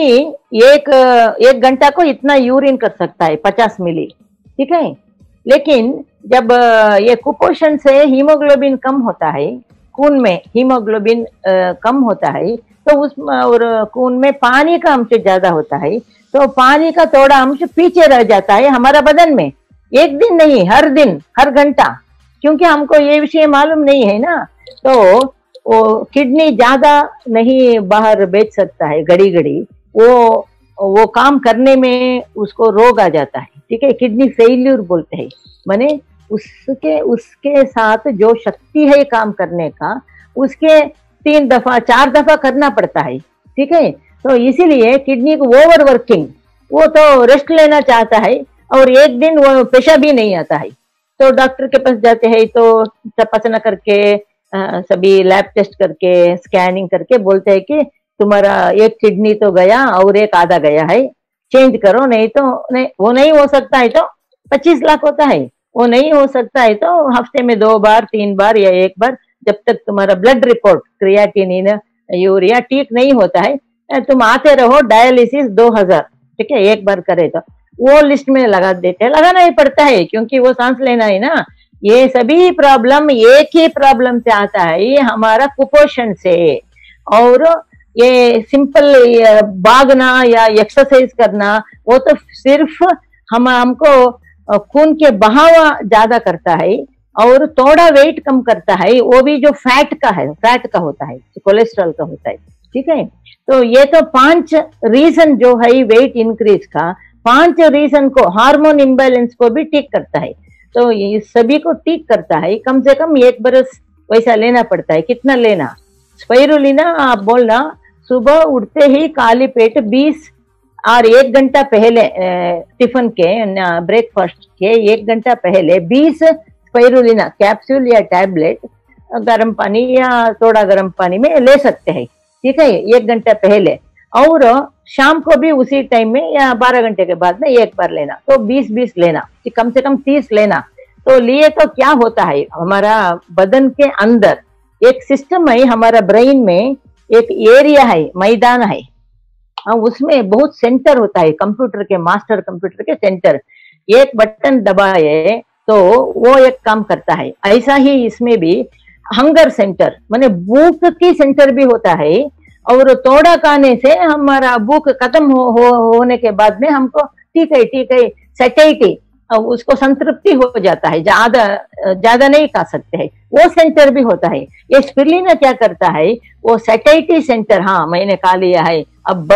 एक घंटा को इतना यूरिन कर सकता है, 50 मिली, ठीक है, लेकिन जब ये कुपोषण से हीमोग्लोबिन कम होता है, खून में हीमोग्लोबिन कम होता है, तो उस और खून में पानी का अंश ज्यादा होता है, तो पानी का थोड़ा अंश पीछे रह जाता है हमारा बदन में, एक दिन नहीं, हर दिन, हर घंटा, क्योंकि हमको ये विषय मालूम नहीं है ना, तो वो किडनी ज्यादा नहीं बाहर बेच सकता है, घड़ी घड़ी वो काम करने में उसको रोग आ जाता है, ठीक है, किडनी फेल्यूर बोलते हैं, माने उसके साथ जो शक्ति है काम करने का, उसके 3 दफा 4 दफा करना पड़ता है, ठीक है, तो इसीलिए किडनी को ओवर वर्किंग, वो तो रेस्ट लेना चाहता है, और एक दिन वो पेशा भी नहीं आता है, तो डॉक्टर के पास जाते हैं, तो तपासना करके सभी लैब टेस्ट करके स्कैनिंग करके बोलते हैं कि तुम्हारा एक किडनी तो गया और एक आधा गया है, चेंज करो, नहीं तो नहीं, वो नहीं हो सकता है तो 25 लाख होता है, वो नहीं हो सकता है तो हफ्ते में 2 बार 3 बार या 1 बार, जब तक तुम्हारा ब्लड रिपोर्ट क्रिएटिनिन यूरिया ठीक नहीं होता है, तुम आते रहो, डायलिसिस 2000, ठीक है, 1 बार करे तो वो लिस्ट में लगा देते हैं, लगाना ही पड़ता है, क्योंकि वो सांस लेना है ना। ये सभी प्रॉब्लम एक ही प्रॉब्लम से आता है, ये हमारा कुपोषण से, और ये सिंपल भागना या एक्सरसाइज करना, वो तो सिर्फ हमको खून के बहाव ज्यादा करता है और थोड़ा वेट कम करता है, वो भी जो फैट का होता है, कोलेस्ट्रॉल का होता है, ठीक है। तो ये तो 5 रीजन जो है वेट इंक्रीज का, 5 रीजन को, हार्मोन इम्बैलेंस को भी ठीक करता है, तो ये सभी को ठीक करता है। कम से कम 1 बरस वैसा लेना पड़ता है। कितना लेना? स्पाइरुलिना आप बोलना, सुबह उठते ही खाली पेट 20 और 1 घंटा पहले टिफिन के, ब्रेकफास्ट के 1 घंटा पहले 20 स्पाइरुलिना कैप्सूल या टैबलेट गर्म पानी या थोड़ा गर्म पानी में ले सकते हैं, ठीक है, 1 घंटा पहले, और शाम को भी उसी टाइम में या 12 घंटे के बाद में 1 बार लेना, तो 20-20 लेना, कम से कम 30 लेना। तो लिए तो क्या होता है, हमारा बदन के अंदर एक सिस्टम है, हमारा ब्रेन में एक एरिया है, मैदान है, उसमें बहुत सेंटर होता है, कंप्यूटर के, मास्टर कंप्यूटर के सेंटर, एक बटन दबाए तो वो एक काम करता है। ऐसा ही इसमें भी हंगर सेंटर, माने भूख की सेंटर भी होता है, और थोड़ा खाने से हमारा भूख खत्म होने के बाद में हमको ठीक है सैटिस्फैक्शन, उसको संतृप्ति हो जाता है, ज्यादा नहीं खा सकते हैं, वो सेंटर भी होता है। ये स्पिरुलिना क्या करता है, वो सैटिस्फैक्शन सेंटर, हाँ मैंने खा लिया है, अब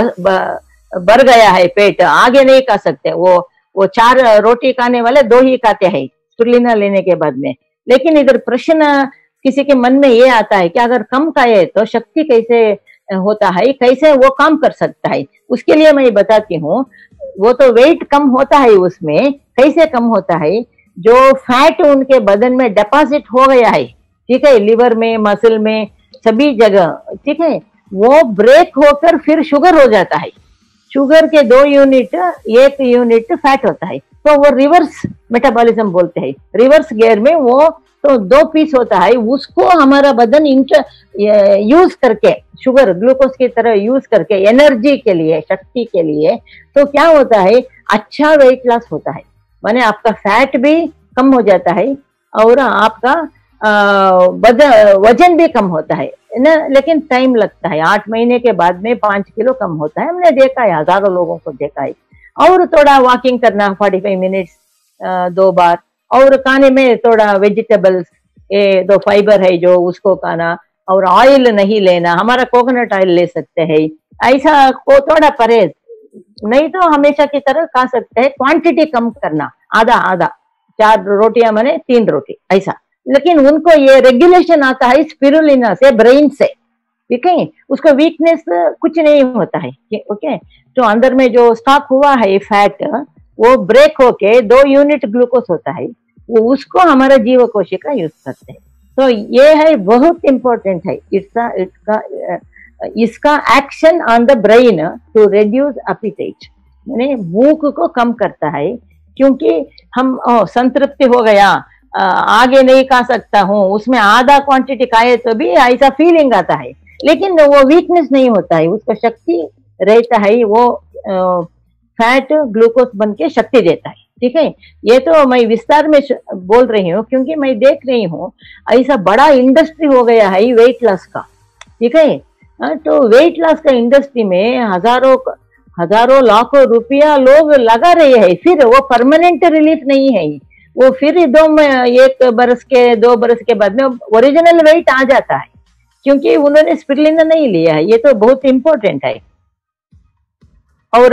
भर गया है पेट, आगे नहीं खा सकते, वो 4 रोटी खाने वाले 2 ही खाते हैं स्पिरुलिना लेने के बाद में। लेकिन इधर प्रश्न किसी के मन में ये आता है कि अगर कम खाए तो शक्ति कैसे होता है, कैसे वो काम कर सकता है, उसके लिए मैं बताती हूँ। वो तो वेट कम होता है, उसमें कैसे कम होता है, जो फैट उनके बदन में डिपॉजिट हो गया है, ठीक है, लिवर में, मसल में, सभी जगह, ठीक है, वो ब्रेक होकर फिर शुगर हो जाता है। शुगर के 2 यूनिट, 1 यूनिट फैट होता है, तो वो रिवर्स मेटाबॉलिज्म बोलते हैं, रिवर्स गियर में वो तो 2 पीस होता है, उसको हमारा बदन यूज करके, शुगर ग्लूकोज की तरह यूज करके एनर्जी के लिए, शक्ति के लिए, तो क्या होता है, अच्छा वेट लॉस होता है, माने आपका फैट भी कम हो जाता है और आपका वजन भी कम होता है ना। लेकिन टाइम लगता है, 8 महीने के बाद में 5 किलो कम होता है, हमने देखा है, हजारों लोगों को देखा है। और थोड़ा वॉकिंग करना 45 मिनट्स 2 बार, और खाने में थोड़ा वेजिटेबल्स, ये 2 फाइबर है जो उसको खाना, और ऑयल नहीं लेना, हमारा कोकोनट ऑयल ले सकते हैं, ऐसा को थोड़ा परहेज, नहीं तो हमेशा की तरह खा सकते हैं, क्वांटिटी कम करना, आधा आधा, 4 रोटियां माने 3 रोटी ऐसा। लेकिन उनको ये रेगुलेशन आता है स्पिरुलिना से, ब्रेन से, ठीक है। उसको वीकनेस कुछ नहीं होता है, ओके। तो अंदर में जो स्टॉक हुआ है फैट, वो ब्रेक होके 2 यूनिट ग्लूकोज होता है, वो उसको हमारा जीव कोशिका यूज करते हैं। तो ये है बहुत इंपॉर्टेंट है इसका action on the brain to reduce appetite, यानी भूख को कम करता है। क्योंकि हम संतृप्ति हो गया, आगे नहीं खा सकता हूँ, उसमें आधा क्वांटिटी खाए तो भी ऐसा फीलिंग आता है, लेकिन वो वीकनेस नहीं होता है, उसका शक्ति रहता है, वो फैट ग्लूकोज बन के शक्ति देता है, ठीक है। ये तो मैं विस्तार में बोल रही हूँ क्योंकि मैं देख रही हूँ ऐसा बड़ा इंडस्ट्री हो गया है वेट लॉस का, ठीक है। तो वेट लॉस का इंडस्ट्री में हजारों लाखों रुपया लोग लगा रहे हैं, फिर वो परमानेंट रिलीफ नहीं है, वो फिर 1 बरस के 2 बरस के बाद में ओरिजिनल वेट आ जाता है, क्योंकि उन्होंने स्पिरुलिना नहीं लिया है। ये तो बहुत इंपॉर्टेंट है। और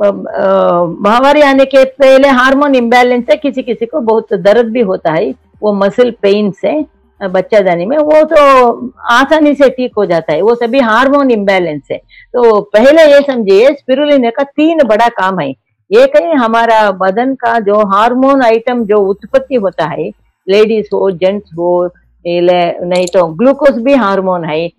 महामारी आने के पहले हार्मोन इम्बैलेंस से किसी किसी को बहुत दर्द भी होता है, वो मसल पेन से बच्चादानी में, वो तो आसानी से ठीक हो जाता है, वो सभी हार्मोन इम्बैलेंस है। तो पहले ये समझिए स्पिरुलिना का 3 बड़ा काम है। एक है हमारा बदन का जो हार्मोन आइटम जो उत्पत्ति होता है, लेडीज हो जेंट्स हो, नहीं तो ग्लूकोज भी हार्मोन है,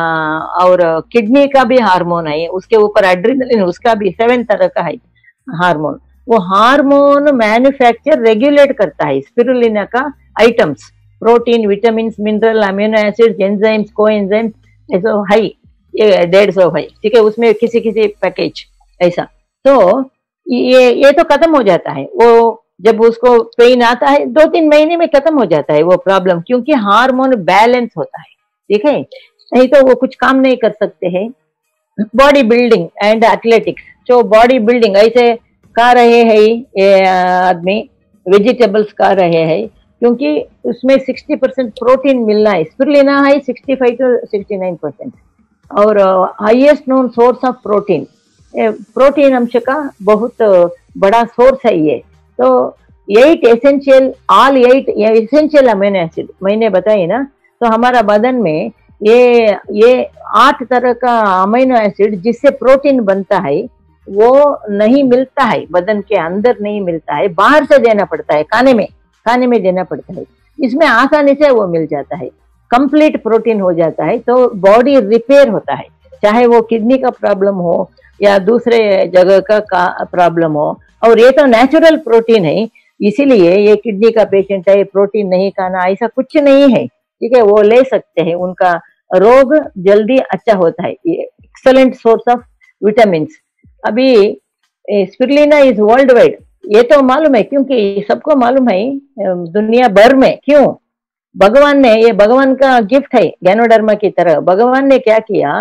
और किडनी का भी हार्मोन है, उसके ऊपर एड्रेनलिन, उसका भी 7 तरह का है हार्मोन। वो हार्मोन मैन्युफैक्चर रेगुलेट करता है स्पिरुलिना का items, protein, vitamin, mineral, amino acid, enzymes, coenzymes, ऐसा है 150 है, ठीक है। उसमें किसी किसी पैकेज ऐसा। तो ये तो खत्म हो जाता है, वो जब उसको पेन आता है 2-3 महीने में खत्म हो जाता है वो प्रॉब्लम, क्योंकि हार्मोन बैलेंस होता है, ठीक है। नहीं तो वो कुछ काम नहीं कर सकते हैं। बॉडी बिल्डिंग एंड एथलेटिक्स, जो बॉडी बिल्डिंग ऐसे खा रहे हैं ये आदमी, वेजिटेबल्स खा रहे हैं, क्योंकि उसमें 60% प्रोटीन मिलना है, स्पिरुलिना है 65 to 69%, और highest known source of protein, protein अंश का बहुत बड़ा सोर्स है ये। तो 8 essential, all 8 essential amino acid मैंने बताई ना, तो हमारा बदन में ये 8 तरह का अमीनो एसिड जिससे प्रोटीन बनता है, वो नहीं मिलता है बदन के अंदर, नहीं मिलता है, बाहर से देना पड़ता है, खाने में देना पड़ता है। इसमें आसानी से वो मिल जाता है, कंप्लीट प्रोटीन हो जाता है, तो बॉडी रिपेयर होता है, चाहे वो किडनी का प्रॉब्लम हो या दूसरे जगह का प्रॉब्लम हो। और ये तो नेचुरल प्रोटीन है, इसीलिए ये किडनी का पेशेंट है, प्रोटीन नहीं खाना ऐसा कुछ नहीं है, ठीक है, वो ले सकते हैं, उनका रोग जल्दी अच्छा होता है। ये एक्सेलेंट सोर्स ऑफ विटामिन। अभी स्पिरुलिना इज वर्ल्ड वाइड, ये तो मालूम है, क्योंकि सबको मालूम है दुनिया भर में। क्यों? भगवान ने, ये भगवान का गिफ्ट है गैनोडर्मा की तरह। भगवान ने क्या किया,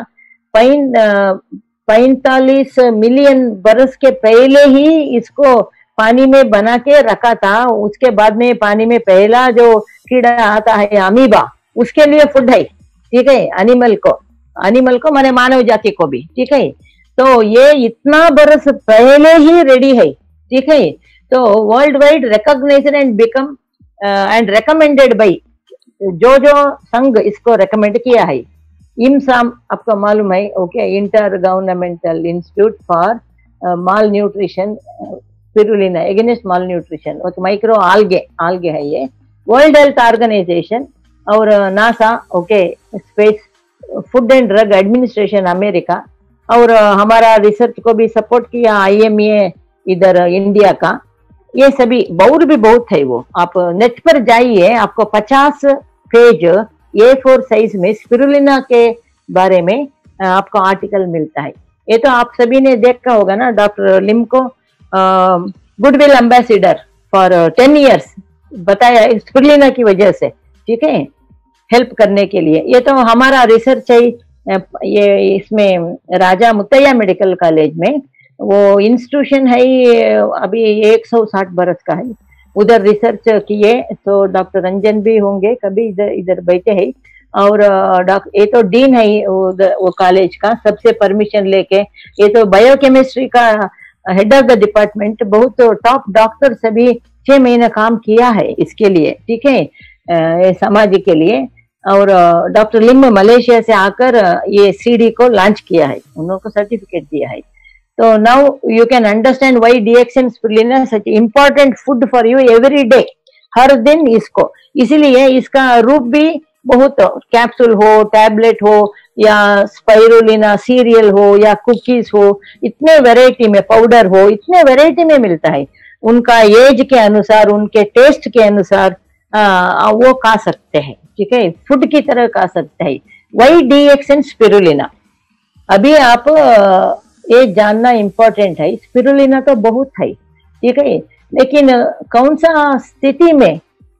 45 मिलियन बरस के पहले ही इसको पानी में बना के रखा था। उसके बाद में पानी में पहला जो कीड़ा आता है अमीबा, उसके लिए फूड है, ठीक है, एनिमल को माने मानव जाति को भी, ठीक है। तो ये इतना बरस पहले ही रेडी है, ठीक है। तो world wide recognised and become and recommended by, जो संघ इसको रिकमेंड किया है, IMSAM आपको मालूम है, okay, inter governmental institute for malnutrition, spirulina against malnutrition, micro algae है ये, वर्ल्ड हेल्थ ऑर्गेनाइजेशन और NASA, okay, space, food and drug administration America, और हमारा रिसर्च को भी सपोर्ट किया IMA इधर इंडिया का। ये सभी और भी बहुत है, वो आप नेट पर जाइए, आपको 50 पेज A4 साइज में स्पिरुलिना के बारे में आपको आर्टिकल मिलता है। ये तो आप सभी ने देखा होगा ना, डॉक्टर लिम को गुडविल एम्बेसडर फॉर 10 years बताया स्पिरुलिना की वजह से, ठीक है, हेल्प करने के लिए। ये तो हमारा रिसर्च है, ये इसमें राजा मुत्तैया मेडिकल कॉलेज में वो इंस्टीट्यूशन है, अभी 160 बरस का है, उधर रिसर्च किए। तो डॉक्टर रंजन भी होंगे, कभी इधर बैठे हैं, और ये तो डीन है वो कॉलेज का, सबसे परमिशन लेके। ये तो बायोकेमिस्ट्री का हेड ऑफ द डिपार्टमेंट, बहुत टॉप डॉक्टर सभी 6 महीने काम किया है इसके लिए, ठीक है, समाज के लिए। और डॉक्टर लिम मलेशिया से आकर ये सीडी को लॉन्च किया है, उनको सर्टिफिकेट दिया है। तो now you can understand why DXN spirulina such important food for you every day, हर दिन इसको। इसीलिए इसका रूप भी बहुत, कैप्सूल हो, टैबलेट हो, या स्पाइरुलिना सीरियल हो, या कुकीज हो, इतने वैरायटी में, पाउडर हो, इतने वैरायटी में मिलता है। उनका एज के अनुसार, उनके टेस्ट के अनुसार वो खा सकते हैं, ठीक है, फूड की तरह खा सकते हैं। वही DXN स्पिरुलिना, अभी आप ये जानना इम्पोर्टेंट है। स्पिरुलिना तो बहुत है, ठीक है, लेकिन कौन सा स्थिति में,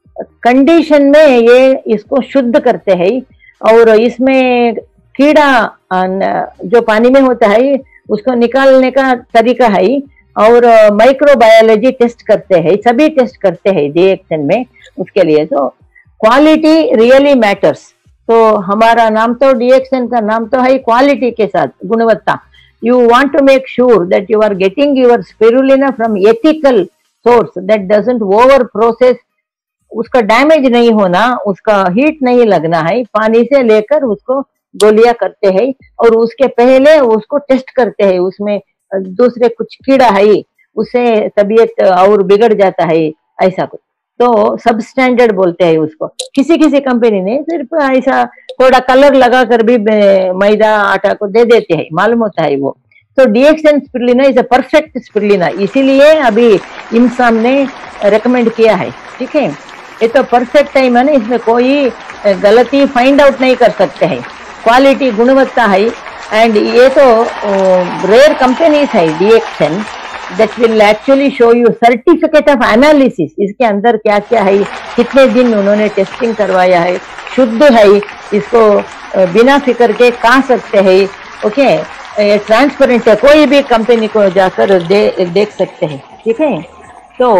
कंडीशन में ये इसको शुद्ध करते हैं, और इसमें कीड़ा जो पानी में होता है उसको निकालने का तरीका है, और माइक्रोबायोलॉजी टेस्ट करते हैं, सभी टेस्ट करते हैं DXN में उसके लिए। तो क्वालिटी रियली मैटर्स। तो हमारा नाम तो, DXN का नाम तो है क्वालिटी के साथ, गुणवत्ता। You want to make sure that you are getting your spirulina from ethical source that doesn't over process, उसका डैमेज नहीं होना, उसका हीट नहीं लगना है, पानी से लेकर उसको गोलियां करते हैं, और उसके पहले उसको टेस्ट करते हैं, उसमें दूसरे कुछ कीड़ा है, उससे तबीयत और बिगड़ जाता है, ऐसा कुछ। तो सब स्टैंडर्ड बोलते हैं उसको। किसी किसी कंपनी ने सिर्फ ऐसा थोड़ा कलर लगा कर भी मैदा आटा को दे देते हैं, मालूम होता है वो। तो DXN spirulina is a perfect spirulina, इसीलिए अभी इम्साम ने रेकमेंड किया है, ठीक है। ये तो परफेक्ट है, माने इसमें कोई गलती फाइंड आउट नहीं कर सकते हैं, क्वालिटी गुणवत्ता है। एंड ये तो रेयर कंपनीज है DXN that will actually show you certificate of analysis, इसके अंदर क्या क्या है, कितने दिन उन्होंने टेस्टिंग करवाया है, शुद्ध है, इसको बिना फिक्र के खा सकते हैं, ओके, ये ट्रांसपेरेंट है, कोई भी कंपनी को जाकर देख सकते हैं, ठीक है। तो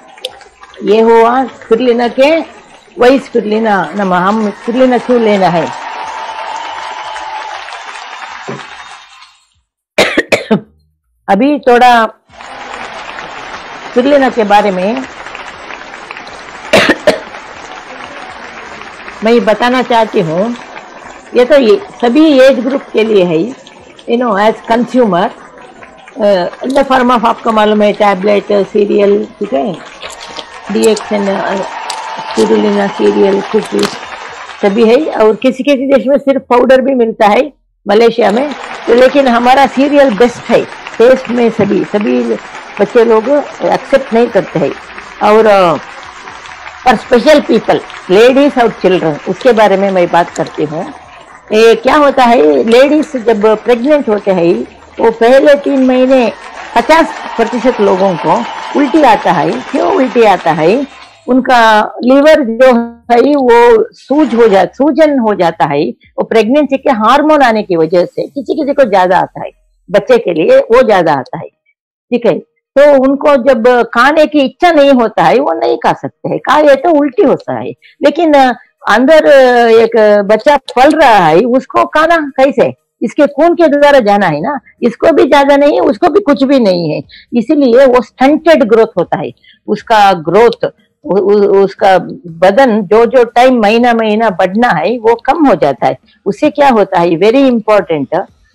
ये हुआ स्पिरुलिना के, वही स्पिरुलिना नम, हम स्पिरुलिना क्यों लेना है। अभी थोड़ा स्पिरुलिना के बारे में मैं बताना चाहती हूँ। ये तो ये सभी एज ग्रुप के लिए है, you know, as consumer, in the form of, आपको मालूम है, टैबलेट, सीरियल, ठीक है, DXN स्पिरुलिना सीरियल, कुकीज सभी है। और किसी किसी देश में सिर्फ पाउडर भी मिलता है, मलेशिया में तो, लेकिन हमारा सीरियल बेस्ट है टेस्ट में। सभी बच्चे लोग एक्सेप्ट नहीं करते हैं। और पर स्पेशल पीपल, लेडीज और चिल्ड्रन, उसके बारे में मैं बात करती हूँ। ये क्या होता है, लेडीज जब प्रेग्नेंट होते हैं, वो पहले 3 महीने 50% लोगों को उल्टी आता है। क्यों उल्टी आता है, उनका लीवर जो है वो सूजन हो जाता है, वो प्रेगनेंसी के हार्मोन आने की वजह से। किसी किसी को ज्यादा आता है, बच्चे के लिए वो ज्यादा आता है, ठीक है। तो उनको जब खाने की इच्छा नहीं होता है, वो नहीं खा सकते हैं, खाए तो उल्टी होता है। लेकिन अंदर एक बच्चा पल रहा है, उसको खाना कैसे, इसके खून के द्वारा जाना है ना, इसको भी ज्यादा नहीं है, उसको भी कुछ भी नहीं है, इसीलिए वो स्टंटेड ग्रोथ होता है। उसका ग्रोथ, उसका बदन जो टाइम महीना बढ़ना है वो कम हो जाता है। उससे क्या होता है, वेरी इंपॉर्टेंट,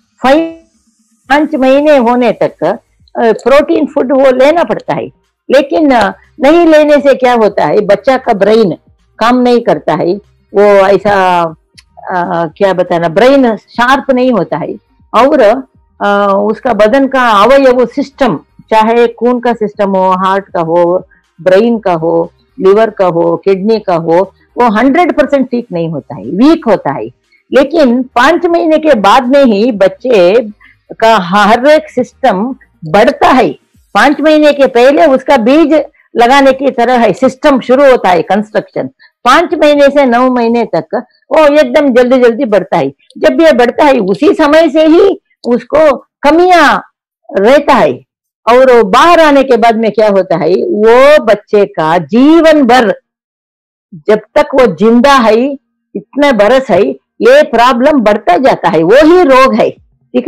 5 महीने होने तक प्रोटीन फूड वो लेना पड़ता है। लेकिन नहीं लेने से क्या होता है, बच्चा का ब्रेन काम नहीं करता है, वो ऐसा क्या बताना, ब्रेन शार्प नहीं होता है, और उसका बदन का अवयव सिस्टम, चाहे खून का सिस्टम हो, हार्ट का हो, ब्रेन का हो, लिवर का हो, किडनी का हो, वो 100% ठीक नहीं होता है, वीक होता है। लेकिन 5 महीने के बाद में ही बच्चे का हर एक सिस्टम बढ़ता है। 5 महीने के पहले उसका बीज लगाने की तरह है, सिस्टम शुरू होता है, कंस्ट्रक्शन। 5 महीने से 9 महीने तक वो एकदम जल्दी जल्दी बढ़ता है। जब ये बढ़ता है, उसी समय से ही उसको कमियां रहता है, और बाहर आने के बाद में क्या होता है, वो बच्चे का जीवन भर, जब तक वो जिंदा है, इतने बरस है, ये प्रॉब्लम बढ़ता जाता है, वो ही रोग है, ठीक है।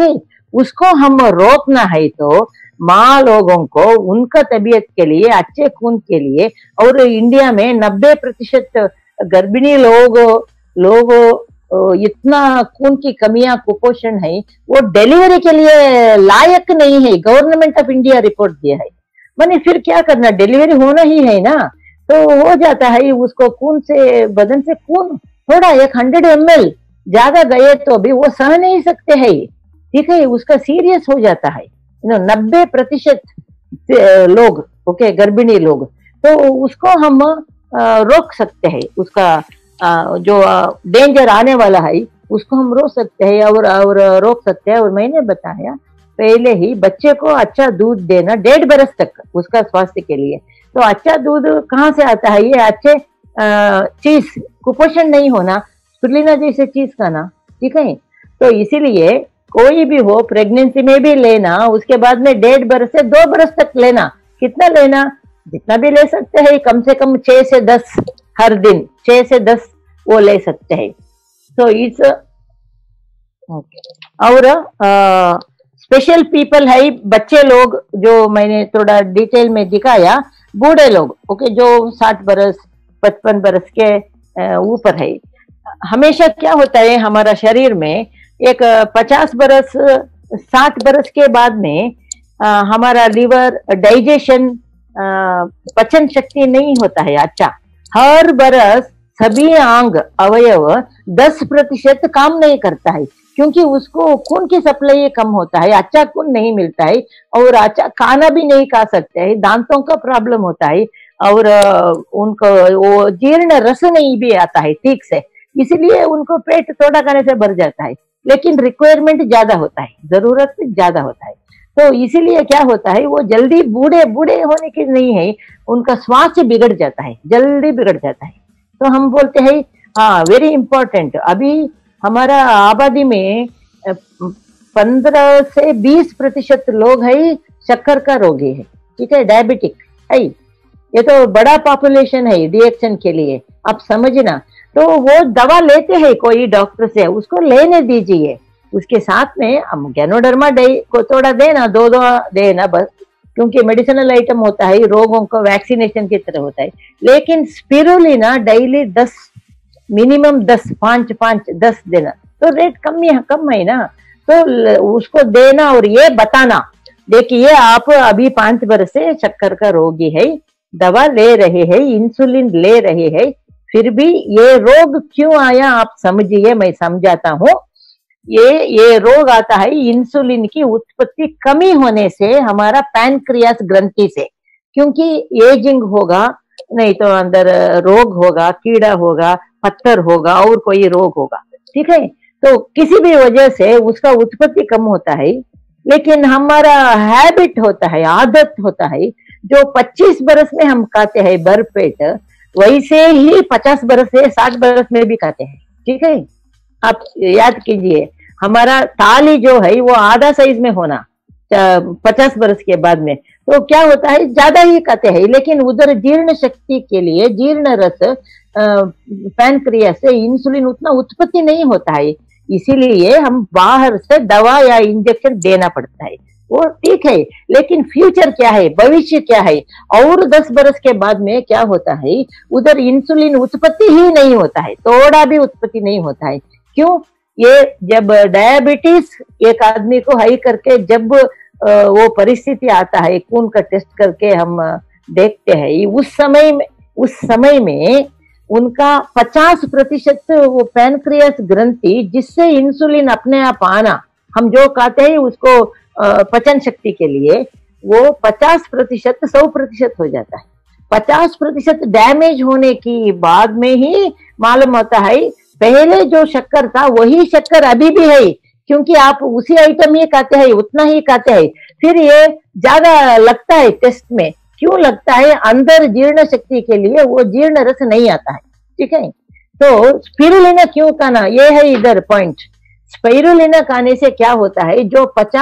उसको हम रोकना है तो माँ लोगों को उनका तबीयत के लिए, अच्छे खून के लिए, और इंडिया में 90% गर्भिणी लोग इतना खून की कमियां, कुपोषण है, वो डिलीवरी के लिए लायक नहीं है। गवर्नमेंट ऑफ इंडिया रिपोर्ट दिया है। माने फिर क्या करना, डिलीवरी होना ही है ना, तो हो जाता है उसको खून से, बदन से खून थोड़ा 100 ml ज्यादा गए तो भी वो सह नहीं सकते हैं, ठीक है, उसका सीरियस हो जाता है। 90% लोग, ओके, गर्भिणी लोग, तो उसको हम रोक सकते हैं, उसका जो डेंजर आने वाला है उसको हम रोक सकते हैं और रोक सकते हैं। और मैंने बताया पहले ही बच्चे को अच्छा दूध देना 1.5 बरस तक उसका स्वास्थ्य के लिए। तो अच्छा दूध कहाँ से आता है? ये अच्छे चीज, कुपोषण नहीं होना, स्पिरुलिना जैसे चीज खाना, ठीक है। तो इसीलिए कोई भी हो, प्रेगनेंसी में भी लेना, उसके बाद में 1.5 बरस से 2 बरस तक लेना। कितना लेना? जितना भी ले सकते हैं, कम से कम 6 से 10 हर दिन, 6 से 10 वो ले सकते हैं। तो इस और स्पेशल पीपल है, बच्चे लोग जो मैंने थोड़ा डिटेल में दिखाया, बूढ़े लोग, ओके, जो 60 बरस 55 बरस के ऊपर है। हमेशा क्या होता है हमारा शरीर में, एक 50 बरस 60 बरस के बाद में हमारा लिवर, डाइजेशन, पचन शक्ति नहीं होता है अच्छा। हर बरस सभी अंग अवयव 10% काम नहीं करता है, क्योंकि उसको खून की सप्लाई कम होता है, अच्छा खून नहीं मिलता है, और अच्छा खाना भी नहीं खा सकते हैं, दांतों का प्रॉब्लम होता है, और उनको वो जीर्ण रस नहीं भी आता है ठीक से, इसलिए उनको पेट थोड़ा खाने से भर जाता है, लेकिन रिक्वायरमेंट ज्यादा होता है, जरूरत ज्यादा होता है। तो इसीलिए क्या होता है, वो जल्दी बूढ़े होने की नहीं है, उनका स्वास्थ्य बिगड़ जाता है, जल्दी बिगड़ जाता है। तो हम बोलते हैं हाँ, वेरी इंपॉर्टेंट, अभी हमारा आबादी में 15 से 20% लोग है शक्कर का रोगी है, ठीक है, डायबिटिक है। ये तो बड़ा पॉपुलेशन है डीएक्सन के लिए, आप समझना। तो वो दवा लेते हैं कोई डॉक्टर से, उसको लेने दीजिए, उसके साथ में हम गैनोडर्मा डे को थोड़ा देना, 2 देना बस, क्योंकि मेडिसिनल आइटम होता है, रोगों को वैक्सीनेशन की तरह होता है। लेकिन स्पिरुलिना डेली 10, मिनिमम 10, 5-5-10 देना, तो रेट कम है ना, तो उसको देना और ये बताना, देखिए आप अभी 5 बरस से शक्कर का रोगी है, दवा ले रहे हैं, इंसुलिन ले रहे हैं, फिर भी ये रोग क्यों आया आप समझिए, मैं समझाता हूँ। ये रोग आता है इंसुलिन की उत्पत्ति कमी होने से, हमारा पैनक्रियास ग्रंथि से, क्योंकि एजिंग होगा, नहीं तो अंदर रोग होगा, कीड़ा होगा, पत्थर होगा, और कोई रोग होगा, ठीक है। तो किसी भी वजह से उसका उत्पत्ति कम होता है, लेकिन हमारा हैबिट होता है, आदत होता है, जो 25 बरस में हम खाते हैं भरपेट, वैसे ही 50 बरस से 60 बरस में भी खाते हैं, ठीक है। आप याद कीजिए, हमारा थाली जो है वो आधा साइज में होना 50 बरस के बाद में, तो क्या होता है ज्यादा ही खाते हैं, लेकिन उधर जीर्ण शक्ति के लिए, जीर्ण रस पैनक्रिया से इंसुलिन उतना उत्पत्ति नहीं होता है, इसीलिए हम बाहर से दवा या इंजेक्शन देना पड़ता है। वो ठीक है, लेकिन फ्यूचर क्या है, भविष्य क्या है, और 10 बरस के बाद में क्या होता है, उधर इंसुलिन उत्पत्ति ही नहीं होता है, थोड़ा भी उत्पत्ति नहीं होता है। क्यों? ये जब डायबिटीज एक आदमी को हाई करके, जब वो परिस्थिति आता है, खून का टेस्ट करके हम देखते हैं, उस समय में उनका 50% वो पैनक्रियास ग्रंथि, जिससे इंसुलिन अपने आप आना, हम जो खाते हैं उसको पचन शक्ति के लिए, वो 50% 100% हो जाता है। 50% डैमेज होने की बाद में ही मालूम होता है, पहले जो शक्कर था वही शक्कर अभी भी है, क्योंकि आप उसी आइटम ही खाते हैं, उतना ही खाते हैं। फिर ये ज्यादा लगता है टेस्ट में, क्यों लगता है? अंदर जीर्ण शक्ति के लिए वो जीर्ण रस नहीं आता है, ठीक है। तो स्पिरुलिना क्यों खाना, ये है इधर पॉइंट। स्पिरुलिना खाने से क्या होता है, जो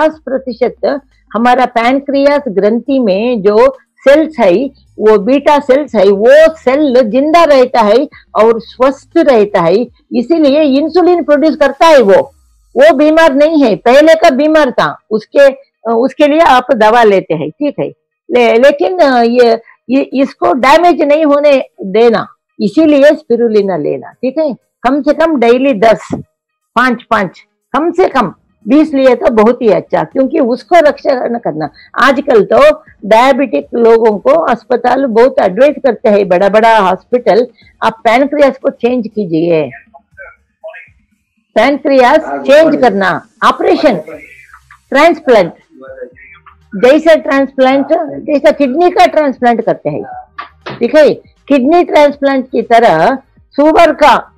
50% हमारा पैनक्रियास ग्रंथि में जो सेल्स है, वो बीटा सेल्स है, वो सेल जिंदा रहता है और स्वस्थ रहता है, इसीलिए इंसुलिन प्रोड्यूस करता है वो, वो बीमार नहीं है, पहले का बीमार था, उसके लिए आप दवा लेते हैं, ठीक है। लेकिन ये इसको डैमेज नहीं होने देना, इसीलिए स्पिरुलिना लेना, ठीक है। कम से कम डेली 10, 5 कम से कम 20 लिए तो बहुत ही अच्छा, क्योंकि उसको रक्षा करना। आजकल तो डायबिटिक लोगों को अस्पताल बहुत एडवाइस करते हैं, बड़ा बड़ा हॉस्पिटल, आप पैनक्रियास को चेंज कीजिए, पैनक्रियास चेंज करना, ऑपरेशन, ट्रांसप्लांट, जैसे ट्रांसप्लांट, जैसा किडनी का ट्रांसप्लांट करते हैं, ठीक है। किडनी ट्रांसप्लांट की तरह सुअर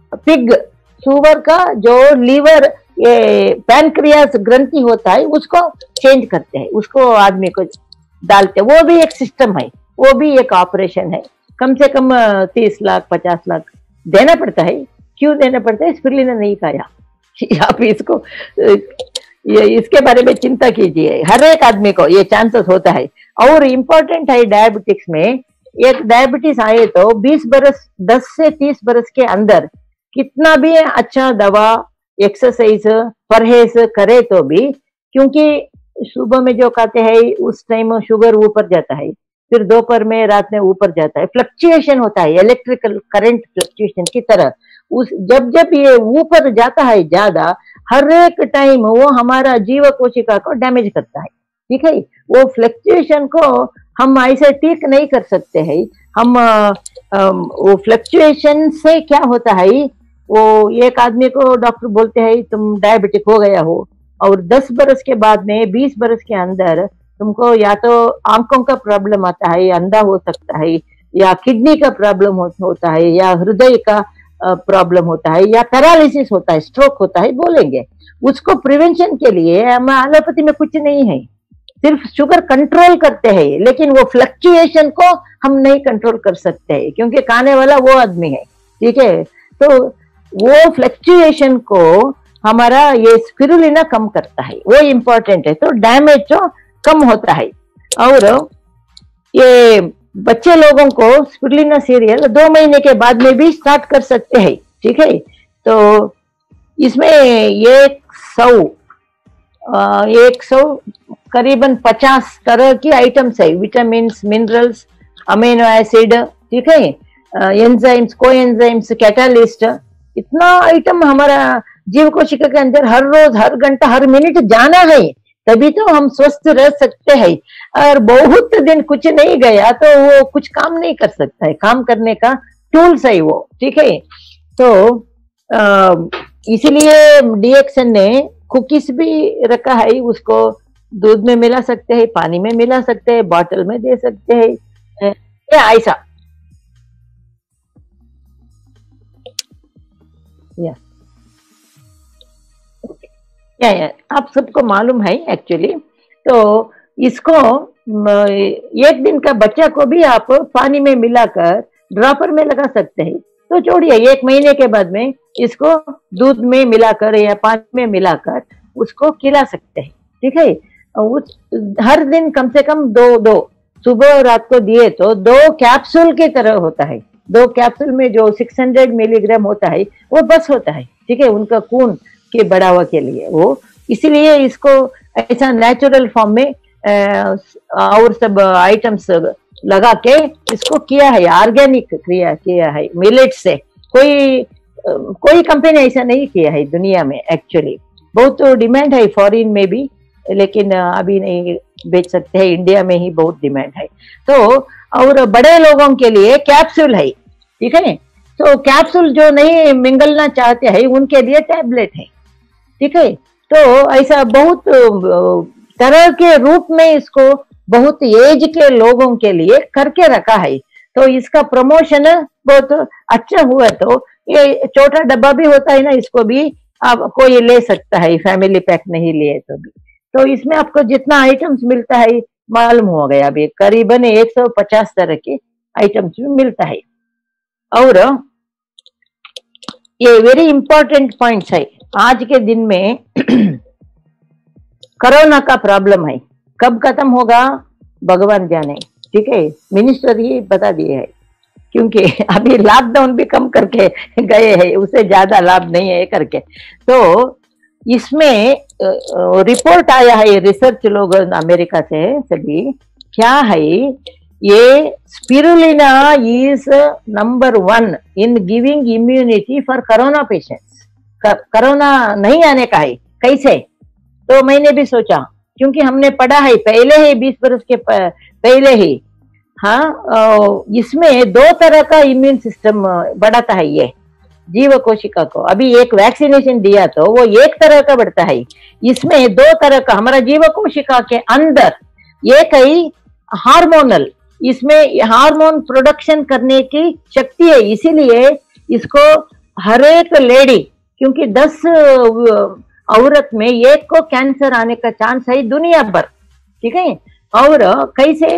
का जो लीवर, ये पैनक्रियास ग्रंथि होता है, उसको चेंज करते हैं, उसको आदमी को डालते हैं। वो भी एक सिस्टम है, वो भी एक ऑपरेशन है। कम से कम 30 लाख 50 लाख देना पड़ता है। क्यों देना पड़ता है? स्पिरुलिना नहीं खाया। आप इसको इसके बारे में चिंता कीजिए, हर एक आदमी को ये चांसेस होता है। और इम्पोर्टेंट है डायबिटिक्स में, एक डायबिटीज आए तो 10 से 30 बरस के अंदर कितना भी अच्छा दवा, एक्सरसाइज, परहेज करे तो भी, क्योंकि सुबह में जो खाते हैं उस टाइम शुगर ऊपर जाता है, फिर दोपहर में, रात में ऊपर जाता है, फ्लक्चुएशन होता है, इलेक्ट्रिकल करंट फ्लक्चुएशन की तरह। जब ये ऊपर जाता है ज्यादा, हर एक टाइम वो हमारा जीव कोशिका को डैमेज करता है, ठीक है। वो फ्लक्चुएशन को हम ऐसे ठीक नहीं कर सकते हैं। हम वो फ्लक्चुएशन से क्या होता है, वो एक आदमी को डॉक्टर बोलते हैं तुम डायबिटिक हो गया हो, और 10 बरस के बाद में, 20 बरस के अंदर तुमको या तो आंखों का प्रॉब्लम आता है, अंधा हो सकता है, या किडनी का प्रॉब्लम होता है, या हृदय का प्रॉब्लम होता है, या पैरालिसिस होता है, स्ट्रोक होता है, बोलेंगे। उसको प्रिवेंशन के लिए हम एलोपैथी में कुछ नहीं है, सिर्फ शुगर कंट्रोल करते हैं, लेकिन वो फ्लक्चुएशन को हम नहीं कंट्रोल कर सकते हैं, क्योंकि खाने वाला वो आदमी है, ठीक है। तो वो फ्लक्चुएशन को हमारा ये स्पिरुलिना कम करता है, वो इम्पोर्टेंट है। तो डैमेज तो कम होता है। और ये बच्चे लोगों को स्पिरुलिना सीरियल 2 महीने के बाद में भी स्टार्ट कर सकते हैं, ठीक है। तो इसमें 100 करीबन 50 तरह की आइटम्स है, विटामिन, मिनरल्स, अमीनो एसिड, ठीक है, एंजाइम्स, कोएंजाइम्स, कैटालिस्ट, इतना आइटम हमारा जीव कोशिका के अंदर हर रोज, हर घंटा, हर मिनट जाना है, तभी तो हम स्वस्थ रह सकते हैं। और बहुत दिन कुछ नहीं गया तो वो कुछ काम नहीं कर सकता है, काम करने का टूल्स है वो, ठीक है। तो इसीलिए डीएक्सन ने कुकीज भी रखा है, उसको दूध में मिला सकते हैं, पानी में मिला सकते हैं, बॉटल में दे सकते हैं, या ऐसा। या आप सबको मालूम है एक्चुअली। तो इसको एक दिन का बच्चा को भी आप पानी में मिलाकर ड्रॉपर में लगा सकते हैं। तो छोड़िए, 1 महीने के बाद में इसको दूध में मिलाकर या पानी में मिलाकर उसको खिला सकते हैं, ठीक है। हर दिन कम से कम 2 सुबह और रात को दिए तो 2 कैप्सूल की तरह होता है। 2 कैप्सूल में जो 600 मिलीग्राम होता है वो बस होता है, ठीक है, उनका खून के बढ़ावा के लिए। वो इसीलिए इसको ऐसा नेचुरल फॉर्म में और सब आइटम्स लगा के इसको किया है, ऑर्गेनिक क्रिया किया है मिलेट से। कोई कंपनी ऐसा नहीं किया है दुनिया में एक्चुअली। बहुत डिमांड है फॉरेन में भी, लेकिन अभी नहीं बेच सकते हैं, इंडिया में ही बहुत डिमांड है। तो और बड़े लोगों के लिए कैप्सूल है, ठीक है। तो कैप्सूल जो नहीं मिंगलना चाहते हैं उनके लिए टैबलेट है, ठीक है। तो ऐसा बहुत तरह के रूप में इसको बहुत एज के लोगों के लिए करके रखा है। तो इसका प्रमोशन बहुत अच्छा हुआ। तो ये छोटा डब्बा भी होता है ना, इसको भी आप कोई ले सकता है, फैमिली पैक नहीं लिए तो भी। तो इसमें आपको जितना आइटम्स मिलता है मालूम हो गया, अभी करीबन 150 तरह के आइटम्स भी मिलता है। और ये वेरी इंपॉर्टेंट पॉइंट्स है। आज के दिन में कोरोना का प्रॉब्लम है, कब खत्म होगा भगवान जाने, ठीक है। मिनिस्टर ही बता दिए है, क्योंकि अभी लॉकडाउन भी कम करके गए हैं, उससे ज्यादा लाभ नहीं है करके। तो इसमें रिपोर्ट आया है, रिसर्च लोग अमेरिका से सभी, क्या है ये spirulina is number 1 in giving immunity for corona patients. Corona नहीं आने का है, कैसे? तो मैंने भी सोचा, क्योंकि हमने पढ़ा है पहले ही 20 बरस के पहले ही, हाँ, इसमें 2 तरह का इम्यून सिस्टम बढ़ाता है ये जीव कोशिका को। अभी एक वैक्सीनेशन दिया तो वो एक तरह का बढ़ता है, इसमें 2 तरह का हमारा जीव कोशिका के अंदर एक ही हार्मोनल, इसमें हार्मोन प्रोडक्शन करने की शक्ति है, इसीलिए इसको हर एक लेडी, क्योंकि 10 औरत में एक को कैंसर आने का चांस है दुनिया भर, ठीक है। और कैसे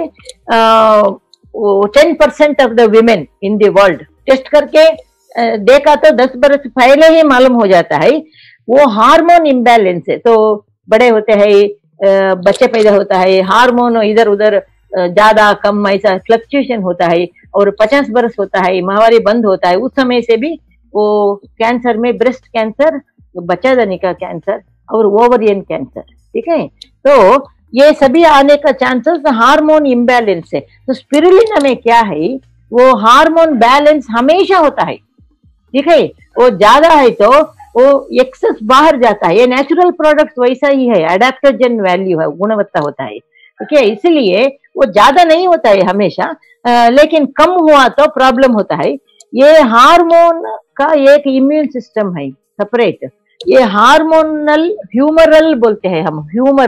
10% of the women in the world test करके देखा तो 10 बरस पहले ही मालूम हो जाता है वो हार्मोन इम्बैलेंस है। तो बड़े होते हैं, बच्चे पैदा होता है, हार्मोन इधर उधर ज्यादा कम ऐसा फ्लक्चुएशन होता है, और 50 बरस होता है माहवारी बंद होता है, उस समय से भी वो कैंसर में ब्रेस्ट कैंसर, बच्चादानी का कैंसर और ओवरियन कैंसर, ठीक है। तो ये सभी आने का चांसेस हार्मोन इम्बैलेंस है। तो स्पिरुलिना में क्या है, वो हार्मोन बैलेंस हमेशा होता है, ठीक है। वो ज्यादा है तो वो एक्सेस बाहर जाता है, ये नेचुरल प्रोडक्ट वैसा ही है, एडेप्टोजन वैल्यू है, गुणवत्ता होता है, ठीक है। इसलिए वो ज्यादा नहीं होता है हमेशा, लेकिन कम हुआ तो प्रॉब्लम होता है। ये हार्मोन का एक इम्यून सिस्टम है सेपरेट, ये हार्मोनल ह्यूमरल बोलते हैं हम,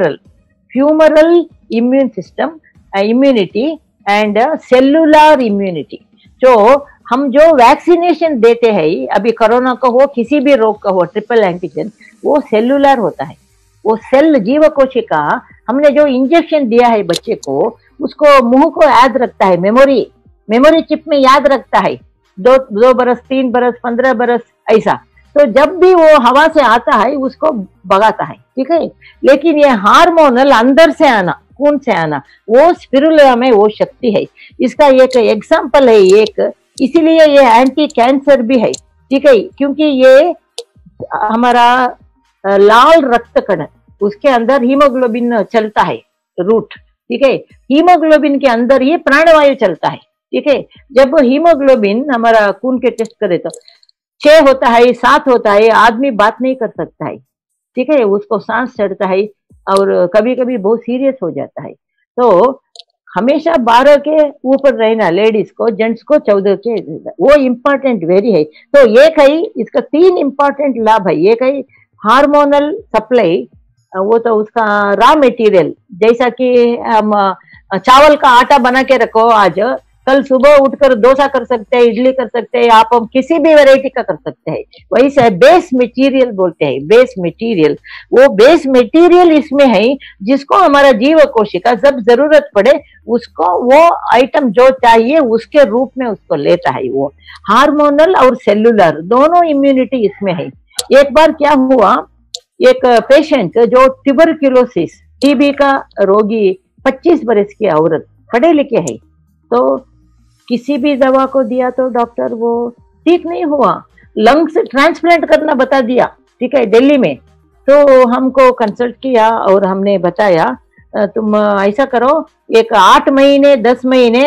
humoral immune system, immunity and cellular immunity. जो हम जो वैक्सीनेशन देते हैं, अभी कोरोना का हो, किसी भी रोग का हो, ट्रिपल एंटीजन, वो सेलुलर होता है। वो सेल जीव कोशिका, हमने जो इंजेक्शन दिया है बच्चे को, उसको मुंह को याद रखता है, मेमोरी चिप में याद रखता है, 2 बरस 3 बरस 15 बरस ऐसा। तो जब भी वो हवा से आता है उसको भगाता है, ठीक है। लेकिन ये हार्मोनल अंदर से आना, खून से आना, वो स्पिरुलिना में वो शक्ति है। इसका एक एग्जाम्पल है एक, इसीलिए ये एंटी कैंसर भी है, ठीक है, क्योंकि ये हमारा लाल रक्त कण, उसके अंदर हीमोग्लोबिन चलता है, रूट, ठीक है। हीमोग्लोबिन के अंदर ही प्राणवायु चलता है, ठीक है। जब हीमोग्लोबिन हमारा खून के टेस्ट करे तो 6 होता है, 7 होता है, आदमी बात नहीं कर सकता है, ठीक है, उसको सांस चढ़ता है और कभी कभी बहुत सीरियस हो जाता है। तो हमेशा 12 के ऊपर रहना लेडीज को, जेंट्स को 14 के, वो इम्पोर्टेंट वेरी है। तो एक है, इसका 3 इम्पोर्टेंट लाभ है। एक है हार्मोनल सप्लाई, वो तो उसका रॉ मटेरियल, जैसा कि हम चावल का आटा बना के रखो आज, कल सुबह उठकर डोसा कर सकते हैं, इडली कर सकते हैं, आप हम किसी भी वैरायटी का कर सकते हैं। वही से बेस मटेरियल बोलते हैं, बेस मटेरियल, वो बेस मटेरियल इसमें है, जिसको हमारा जीव कोशिका जब जरूरत पड़े उसको वो आइटम जो चाहिए उसके रूप में उसको लेता है। वो हार्मोनल और सेलुलर दोनों इम्यूनिटी इसमें है। एक बार क्या हुआ, एक पेशेंट जो ट्यूबरक्यूलोसिस, टीबी का रोगी, 25 बरस की औरत, पढ़े लिखे है, तो किसी भी दवा को दिया तो डॉक्टर वो ठीक नहीं हुआ, लंग्स ट्रांसप्लांट करना बता दिया, ठीक है, दिल्ली में। तो हमको कंसल्ट किया और हमने बताया तुम ऐसा करो, एक 8 महीने 10 महीने,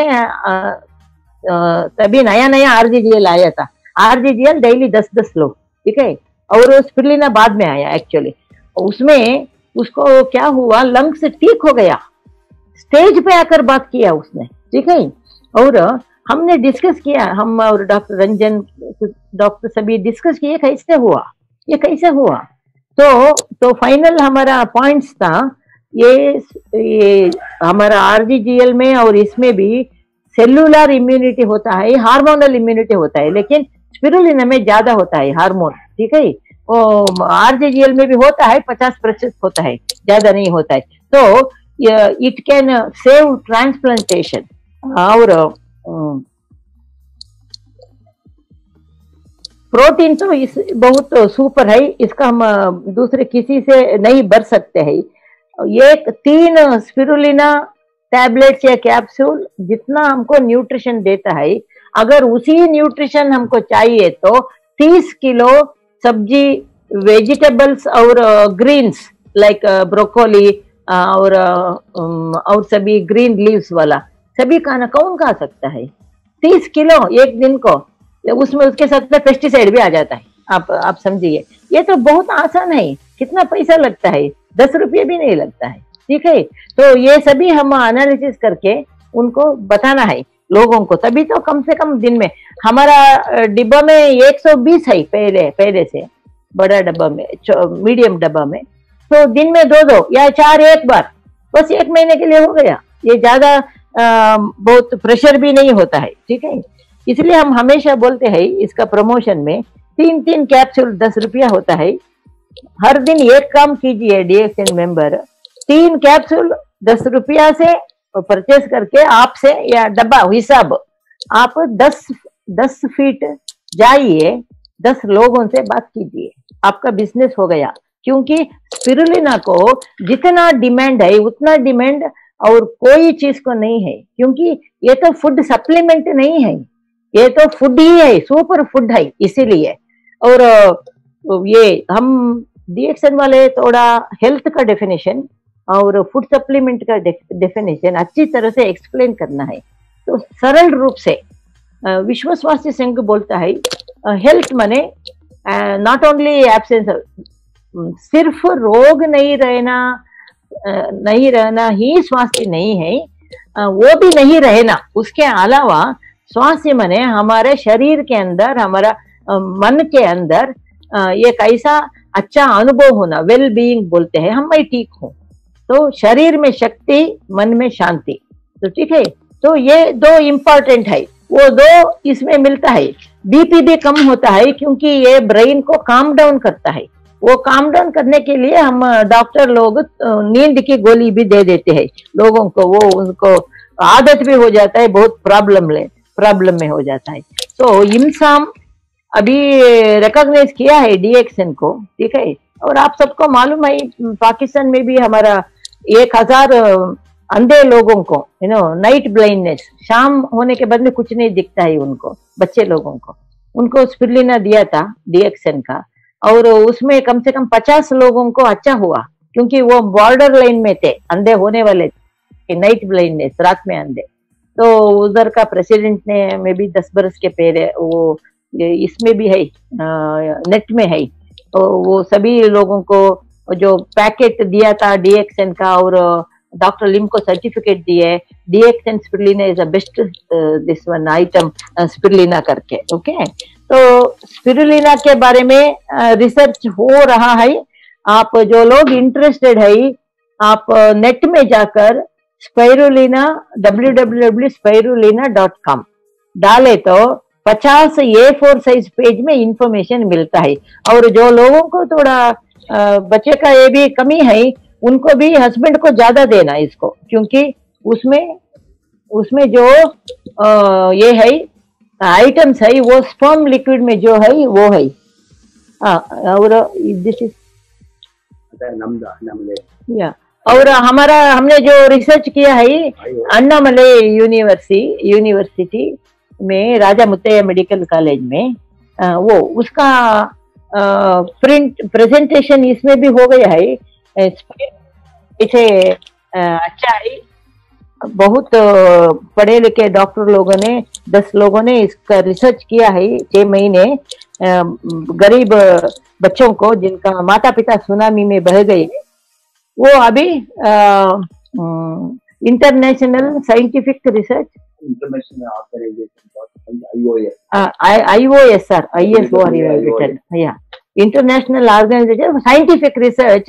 तभी नया नया आरजीजीएल आया था, आरजीजीएल डेली 10-10 लो, ठीक है, और स्पिरुलिना बाद में आया एक्चुअली। उसमें उसको क्या हुआ, लंग्स ठीक हो गया, स्टेज पे आकर बात किया उसने, ठीक है। और हमने डिस्कस किया, हम और डॉक्टर रंजन, डॉक्टर सभी डिस्कस किए कैसे हुआ, ये कैसे हुआ। तो फाइनल हमारा पॉइंट्स था ये हमारा आरजीजीएल में और इसमें भी सेलुलर इम्यूनिटी होता है, हार्मोनल इम्यूनिटी होता है, लेकिन स्पिरुलिना में ज्यादा होता है हार्मोन, ठीक है। आरजीजीएल में भी होता है, 50% होता है, ज्यादा नहीं होता है। तो इट कैन सेव ट्रांसप्लांटेशन। और प्रोटीन तो इस बहुत सुपर है, इसका हम दूसरे किसी से नहीं बर सकते हैं। एक 3 स्पिरुलिना टैबलेट्स या कैप्सूल जितना हमको न्यूट्रिशन देता है, अगर उसी न्यूट्रिशन हमको चाहिए तो 30 किलो सब्जी वेजिटेबल्स और ग्रीन्स लाइक ब्रोकोली और सभी ग्रीन लीव्स वाला सभी खाना कौन खा सकता है? 30 किलो एक दिन को, उसमें उसके साथ पेस्टिसाइड भी आ जाता है। आप समझिए, ये तो बहुत आसान है। कितना पैसा लगता है? 10 रुपये भी नहीं लगता है। ठीक है, तो ये सभी हम एनालिसिस करके उनको बताना है लोगों को, तभी तो कम से कम दिन में हमारा डिब्बा में 120 है पहले से, बड़ा डब्बा में, मीडियम डब्बा में, तो दिन में 2 या 4 एक बार, बस 1 महीने के लिए हो गया। ये ज्यादा बहुत प्रेशर भी नहीं होता है। ठीक है, इसलिए हम हमेशा बोलते हैं इसका प्रमोशन में 3 कैप्सूल 10 रुपया होता है। हर दिन एक काम कीजिए DXN मेंबर, 3 कैप्सूल 10 रुपया से परचेस करके आपसे, या डब्बा हिसाब, आप 10 फीट जाइए, 10 लोगों से बात कीजिए, आपका बिजनेस हो गया। क्योंकि स्पिरुलिना को जितना डिमांड है उतना डिमांड और कोई चीज को नहीं है, क्योंकि ये तो फूड सप्लीमेंट नहीं है, ये तो फूड ही है, सुपर फूड है इसीलिए। और ये हम DXN वाले थोड़ा हेल्थ का डेफिनेशन और फूड सप्लीमेंट का डेफिनेशन अच्छी तरह से एक्सप्लेन करना है। तो सरल रूप से विश्व स्वास्थ्य संघ बोलता है हेल्थ माने नॉट ओनली एब्सेंस, सिर्फ रोग नहीं रहना ही स्वास्थ्य नहीं है, वो भी नहीं रहना। उसके अलावा स्वास्थ्य माने हमारे शरीर के अंदर, हमारा मन के अंदर एक ऐसा अच्छा अनुभव होना, वेल बीइंग बोलते हैं हम, मैं ठीक हूँ। तो शरीर में शक्ति, मन में शांति। तो ठीक है, तो ये 2 इम्पोर्टेंट है, वो 2 इसमें मिलता है। BP भी कम होता है क्योंकि ये ब्रेन को काम डाउन करता है। वो काम डाउन करने के लिए हम डॉक्टर लोग नींद की गोली भी दे देते हैं लोगों को, वो उनको आदत भी हो जाता है, बहुत प्रॉब्लम में हो जाता है। तो इम्साम अभी रिकॉग्नाइज किया है DXN को। ठीक है, और आप सबको मालूम है पाकिस्तान में भी हमारा 1000 अंधे लोगों को, नाइट ब्लाइंडनेस, शाम होने के बाद में कुछ नहीं दिखता है उनको, बच्चे लोगों को, उनको स्पिरुलिना दिया था DXN का, और उसमें कम से कम 50 लोगों को अच्छा हुआ, क्योंकि वो बॉर्डर लाइन में थे, अंधे होने वाले थे, नाइट ब्लाइंडनेस, रात में अंधे। तो उधर का प्रेसिडेंट ने में भी 10 बरस के पहले, वो इसमें भी है, नेट में है, तो वो सभी लोगों को जो पैकेट दिया था DXN का, और डॉक्टर लिम को सर्टिफिकेट दिए, DXN spirulina is the best this one item spirulina करके। ओके, तो स्पिरुलिना के बारे में रिसर्च हो रहा है। आप जो लोग इंटरेस्टेड है, आप नेट में जाकर स्पाइरुलिना www.spirulina.com डाले तो 50 A4 साइज पेज में इंफॉर्मेशन मिलता है। और जो लोगों को थोड़ा बच्चे का ये भी कमी है, उनको भी हस्बैंड को ज्यादा देना इसको, क्योंकि उसमें जो ये है आइटम्स है, वो स्पर्म लिक्विड में जो है वो है। और दिस इज या, और हमने जो रिसर्च किया है अन्नामले यूनिवर्सिटी में, राजा मुत्तैया मेडिकल कॉलेज में, वो उसका प्रेजेंटेशन इसमें भी हो गया है। इसे अच्छा है, बहुत पढ़े लिखे डॉक्टर लोगों ने, 10 लोगों ने इसका रिसर्च किया है 6 महीने। गरीब बच्चों को जिनका माता पिता सुनामी में बह गए, वो अभी international scientific research, international organisation scientific research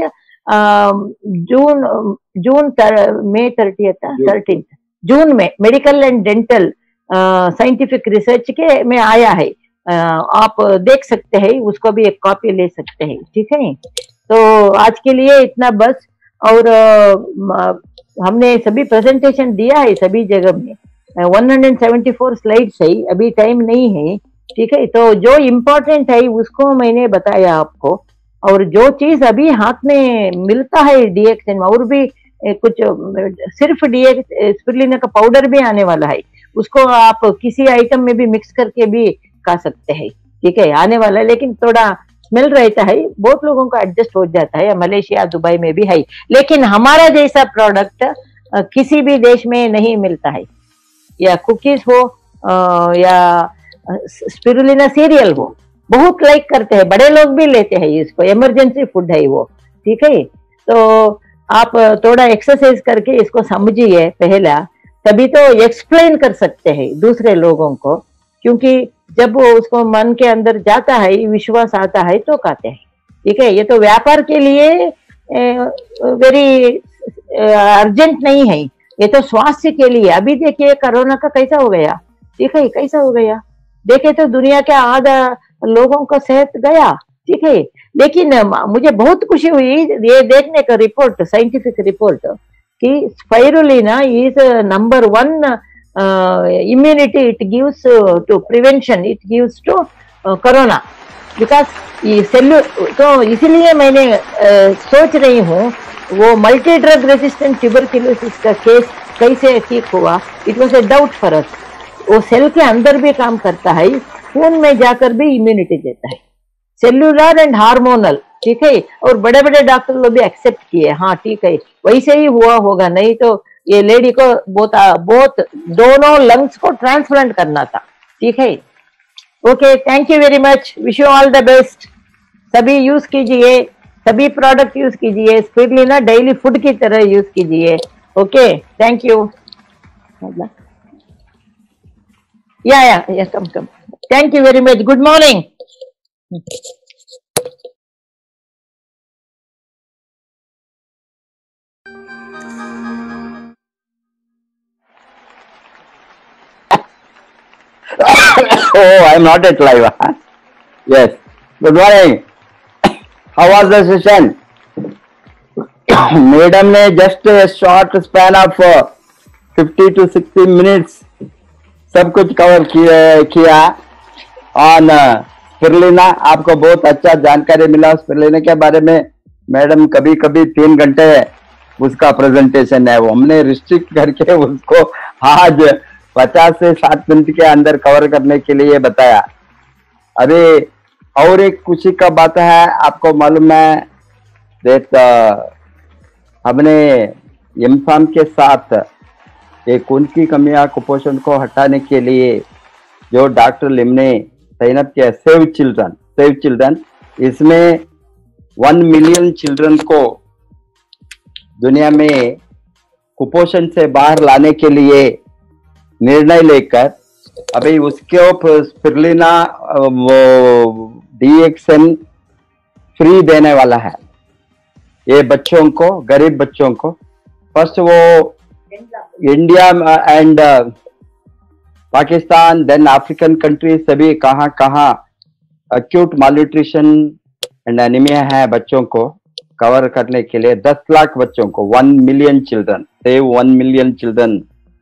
मई 13 जून में medical and dental scientific research के में आया है। आप देख सकते हैं, उसको भी एक कॉपी ले सकते हैं। ठीक है, तो आज के लिए इतना बस। और हमने सभी प्रेजेंटेशन दिया है सभी जगह में, 174 स्लाइड्स है, अभी टाइम नहीं है। ठीक है, तो जो इम्पोर्टेंट है उसको मैंने बताया आपको, और जो चीज अभी हाथ में मिलता है DXN में, और भी कुछ सिर्फ स्पिरुलिना का पाउडर भी आने वाला है, उसको आप किसी आइटम में भी मिक्स करके भी खा सकते हैं। ठीक है, आने वाला है, लेकिन थोड़ा स्मेल रहता है, बहुत लोगों को एडजस्ट हो जाता है, मलेशिया दुबई में भी है, लेकिन हमारा जैसा प्रोडक्ट किसी भी देश में नहीं मिलता है। या कुकीज हो या स्पिरुलिना सीरियल हो, बहुत लाइक करते हैं, बड़े लोग भी लेते हैं इसको, इमरजेंसी फूड है वो, ठीक है। तो आप थोड़ा एक्सरसाइज करके इसको समझिए पहला, तभी तो एक्सप्लेन कर सकते हैं दूसरे लोगों को, क्योंकि जब वो उसको मन के अंदर जाता है, विश्वास आता है तो खाते हैं, ठीक है। ये तो व्यापार के लिए वेरी अर्जेंट नहीं है, ये तो स्वास्थ्य के लिए। अभी देखिए कोरोना का कैसा हो गया, ठीक है, कैसा हो गया, देखे तो दुनिया के आधा लोगों का सेहत गया, ठीक है। लेकिन मुझे बहुत खुशी हुई ये देखने का रिपोर्ट, साइंटिफिक रिपोर्ट, कि spirulina is number 1 immunity it gives to prevention, it gives to corona, because ये तो इसीलिए मैंने सोच रही हूँ वो मल्टी ड्रग रेजिस्टेंट ट्यूबरक्यूलोसिस का केस कैसे ठीक हुआ, it was a doubt for us. वो सेल के अंदर भी काम करता है, खून में जाकर भी इम्यूनिटी देता है, सेल्युलर एंड हार्मोनल, ठीक है। और बड़े बड़े डॉक्टर लोग भी एक्सेप्ट किए, हाँ ठीक है वैसे ही हुआ होगा, नहीं तो ये लेडी को बहुत दोनों लंग्स को ट्रांसप्लांट करना था, ठीक है। Okay, thank you very much, wish you all the best. सभी यूज कीजिए, सभी प्रोडक्ट यूज कीजिए, स्पिरुलिना डेली फूड की तरह यूज कीजिए। Okay, thank you. या कम, thank you very much, good morning. Oh, I'm not at live. Huh? Yes. Good morning. How was the session? Madam ने just a short span of 50 to 60 minutes सब कुछ cover किया on spirulina. आपको बहुत अच्छा जानकारी मिला स्पिरुलिना के बारे में। मैडम कभी कभी 3 घंटे उसका प्रेजेंटेशन है, वो हमने रिस्ट्रिक्ट करके उसको आज 50 से 60 मिनट के अंदर कवर करने के लिए बताया। अभी और एक खुशी का बात है, आपको मालूम है देख हमने एमफाम के साथ एक खून की कमियां कुपोषण को हटाने के लिए जो डॉक्टर लिम ने साइन अप किया, सेव चिल्ड्रन, इसमें 1 मिलियन चिल्ड्रन को दुनिया में कुपोषण से बाहर लाने के लिए निर्णय लेकर अभी उसके स्पिरुलिना DXN फ्री देने वाला है ये बच्चों को, गरीब बच्चों को। फर्स्ट वो India and Pakistan, then African country, सभी कहाँ अक्यूट मालन्यूट्रिशन एंड एनीमिया है बच्चों को कवर करने के लिए 10 लाख बच्चों को, 1 million children, save 1 million children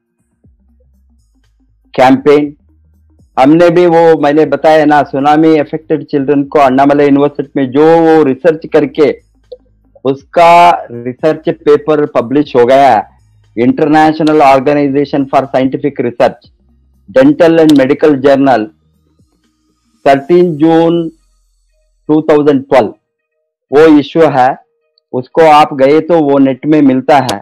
campaign. हमने भी वो मैंने बताया ना, सुनामी अफेक्टेड चिल्ड्रन को अन्नामलाई यूनिवर्सिटी में जो वो रिसर्च करके उसका रिसर्च पेपर पब्लिश हो गया, international organisation for scientific research, dental and medical journal, 13 June 2012 वो इश्यू है। उसको आप गए तो वो नेट में मिलता है,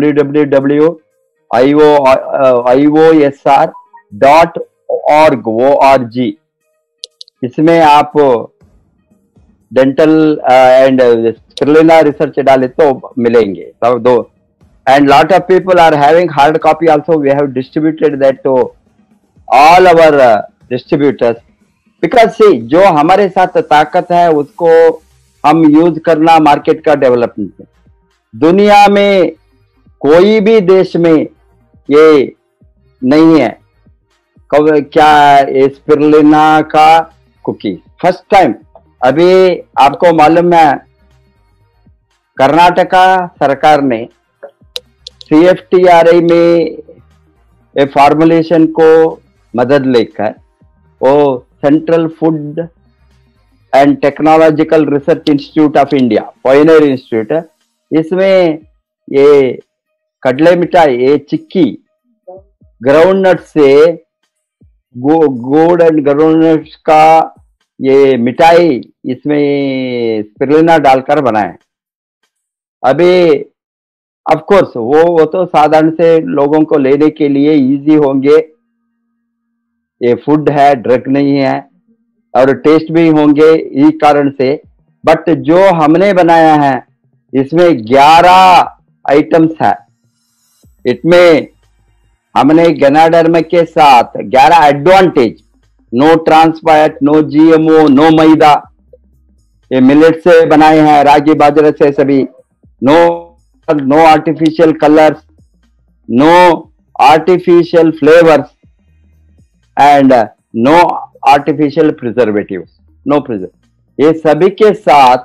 www.iosr.org। इसमें आप डेंटल एंड स्पिरुलिना रिसर्च डाले तो मिलेंगे सब दो। And lot of people are having hard copy also, we have distributed that to all our distributors, because see जो हमारे साथ ताकत है उसको हम यूज करना मार्केट का डेवलपमेंट में। दुनिया में कोई भी देश में ये नहीं है क्या स्पिरुलिना का कुकी, फर्स्ट टाइम। अभी आपको मालूम है कर्नाटका सरकार ने CFTRI में ए फॉर्मुलेशन को मदद लेकर वो central food and technological research institute of India, pioneer institute है, इसमें ये कड़ले मिठाई, ये चिक्की ग्राउंड नट से गुड़ एंड ग्राउंड नट्स का ये मिठाई इसमें स्पिरुलिना डालकर बनाए। अभी ऑफ कोर्स वो तो साधारण से लोगों को लेने के लिए इजी होंगे, ये फूड है, ड्रग नहीं है, और टेस्ट भी होंगे इस कारण से। बट जो हमने बनाया है इसमें 11 आइटम्स है। इसमें हमने गनाडर्म के साथ 11 advantage, no trans fat, no GMO, no maida, ये मिलेट से बनाए हैं, रागी बाजरे से सभी, no artificial colours, no artificial flavours and no artificial preservatives, no preserve. ये सभी के साथ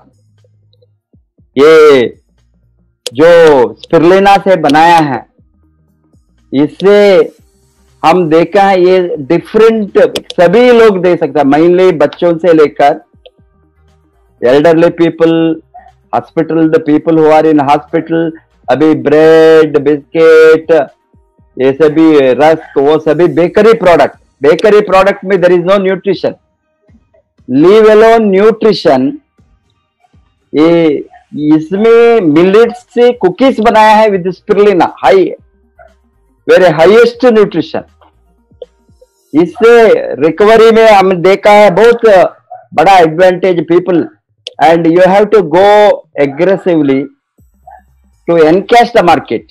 ये जो स्पिरुलिना से बनाया है, इससे हम देखा है ये डिफरेंट सभी लोग दे सकते हैं, मेनली बच्चों से लेकर elderly people, hospital, the people who are in hospital, अभी ब्रेड, बिस्किट, ये सभी रस्क, वो सभी बेकरी प्रोडक्ट में there is no nutrition, leave alone nutrition. ये इसमें मिलेट्स से कुकीज बनाया है with spirulina, very highest nutrition. इससे रिकवरी में हम देखा है बहुत बड़ा advantage people, and you have to go aggressively to encash the market.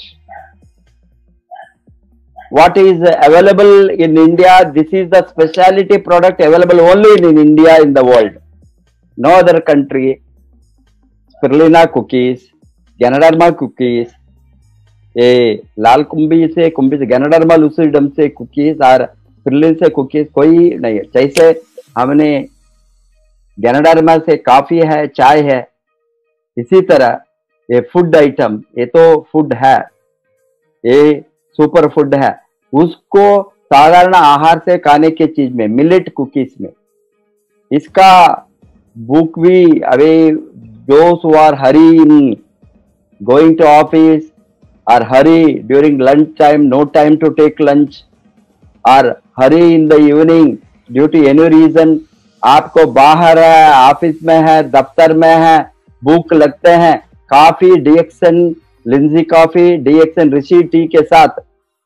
What is available in India? This is the specialty product available only in India in the world. No other country. Spirulina cookies, Ganoderma cookies, लाल कुंभी से Ganoderma lucidum से cookies और spirulina से cookies कोई नहीं है। जैसे हमने Ganoderma से कॉफी है, चाय है, इसी तरह ये फूड आइटम, ये तो फूड है, ये सुपर फूड है, उसको साधारण आहार से खाने के चीज में, मिलेट कुकीज में, इसका बुक भी अभी those who are hurry in going to office or hurry during lunch time, no time to take lunch, or hurry in the evening due to any reason, आपको बाहर है, ऑफिस में है, दफ्तर में है, भूख लगते हैं, coffee DXN, lingzhi coffee, DXN reishi tea के साथ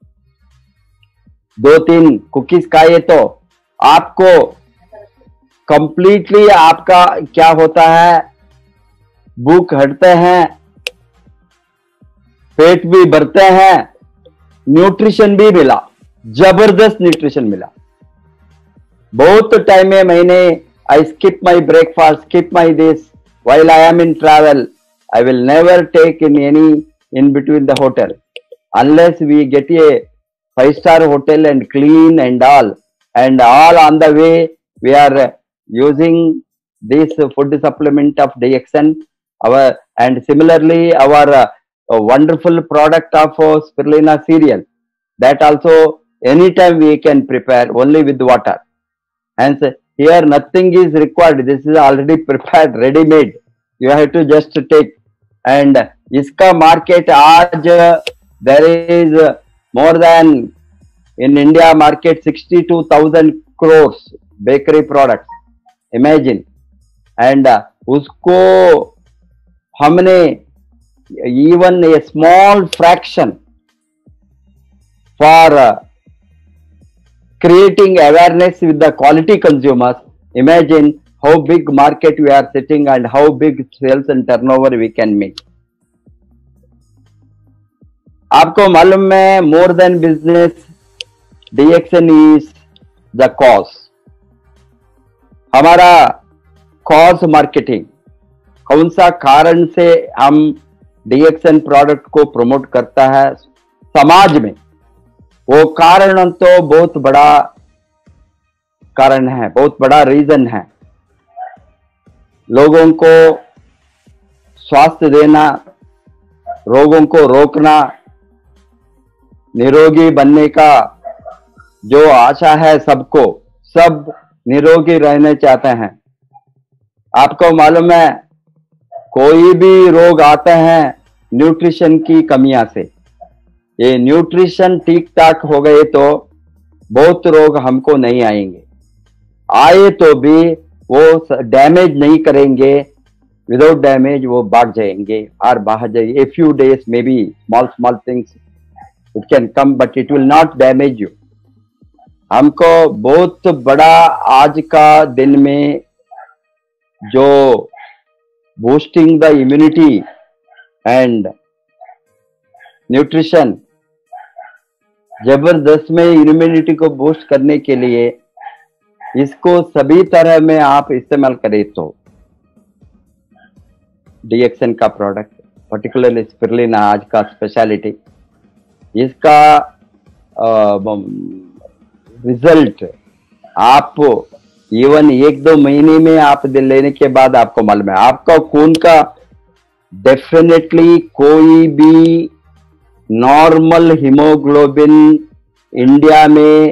2-3 कुकीज खाए तो आपको कंप्लीटली आपका क्या होता है, भूख हटते हैं, पेट भी भरते हैं, न्यूट्रिशन भी मिला, जबरदस्त न्यूट्रिशन मिला। बहुत टाइम में मैंने I skip my breakfast, skip my this while I am in travel. I will never take in any in between the hotel unless we get a 5-star hotel and clean and all on the way we are using this food supplement of DXN, and similarly our wonderful product of spirulina cereal, that also anytime we can prepare only with water. Hence here nothing is required, this is already prepared, ready made, you have to just take. And iska market आज there is more than in India market 62,000 crores bakery products, imagine. And उसको हमने even a small fraction for creating awareness with the quality consumers. Imagine how big market we are sitting and how big sales and turnover we can make. आपको मालूम है, more than business, DXN is the cause. हमारा cause marketing, कौन सा कारण से हम DXN product को प्रमोट करता है समाज में, वो कारण तो बहुत बड़ा कारण है, बहुत बड़ा रीजन है। लोगों को स्वास्थ्य देना, रोगों को रोकना, निरोगी बनने का जो आशा है सबको, सब निरोगी रहने चाहते हैं। आपको मालूम है कोई भी रोग आते हैं न्यूट्रिशन की कमियां से। ये न्यूट्रिशन ठीक ठाक हो गए तो बहुत रोग हमको नहीं आएंगे, आए तो भी वो डैमेज नहीं करेंगे, विदाउट डैमेज वो भाग जाएंगे और बाहर जाएंगे. A few days may be small things it can come but it will not damage you. हमको बहुत बड़ा आज का दिन में जो boosting the immunity and nutrition, जबरदस्त में इम्यूनिटी को बूस्ट करने के लिए इसको सभी तरह में आप इस्तेमाल करें तो डीएक्सएन का प्रोडक्ट, पर्टिकुलरली स्पिरुलिना आज का स्पेशलिटी, इसका रिजल्ट आप इवन 1-2 महीने में आप लेने के बाद आपको मालूम है, आपका खून का डेफिनेटली कोई भी नॉर्मल हीमोग्लोबिन इंडिया में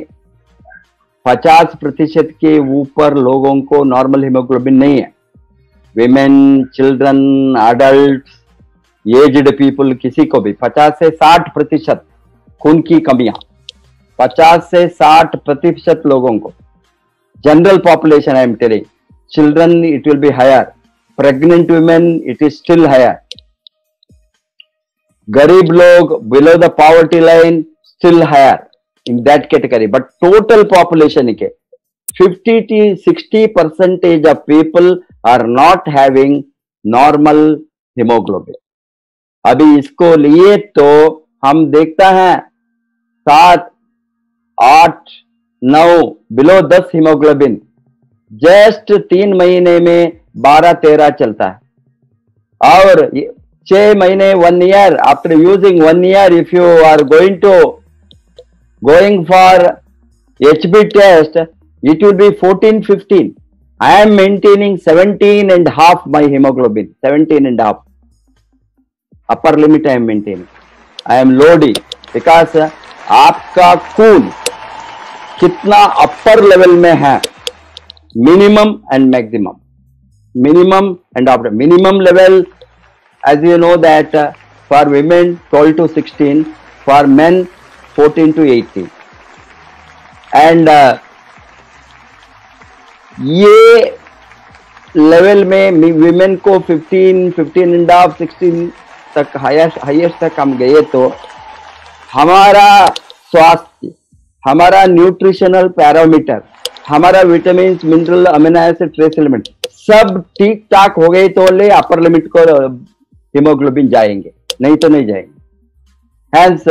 50% के ऊपर लोगों को नॉर्मल हीमोग्लोबिन नहीं है. Women, children, adult, aged people, किसी को भी 50 से 60% खून की कमियां, 50 से 60% लोगों को. General population I am telling, children it will be higher, pregnant women it is still higher, गरीब लोग below the poverty line still higher in that category, but total population के 50 to 60% of people are not having normal hemoglobin. अभी इसको लिए तो हम देखता है 7, 8, 9 बिलो 10 हीमोग्लोबिन जस्ट 3 महीने में 12-13 चलता है. और 6 महीने 1 year after using 1 year if you are going for HB test, it will be 14-15. I am maintaining 17.5 my hemoglobin, 17.5. Upper limit I am maintaining. I am loading because आपका खून कितना अपर level में है, minimum and maximum, minimum and after minimum level, as you know that for women 12 to 16, for men 14 to 18. And ये level में women को 15.5, 16 तक highest तक हम गए तो हमारा स्वास्थ्य, हमारा न्यूट्रिशनल पैरामीटर, हमारा vitamin, mineral, amino acid, trace element सब ठीक ठाक हो गए तो ले अपर लिमिट को हीमोग्लोबिन जाएंगे, नहीं तो नहीं जाएंगे. Hence,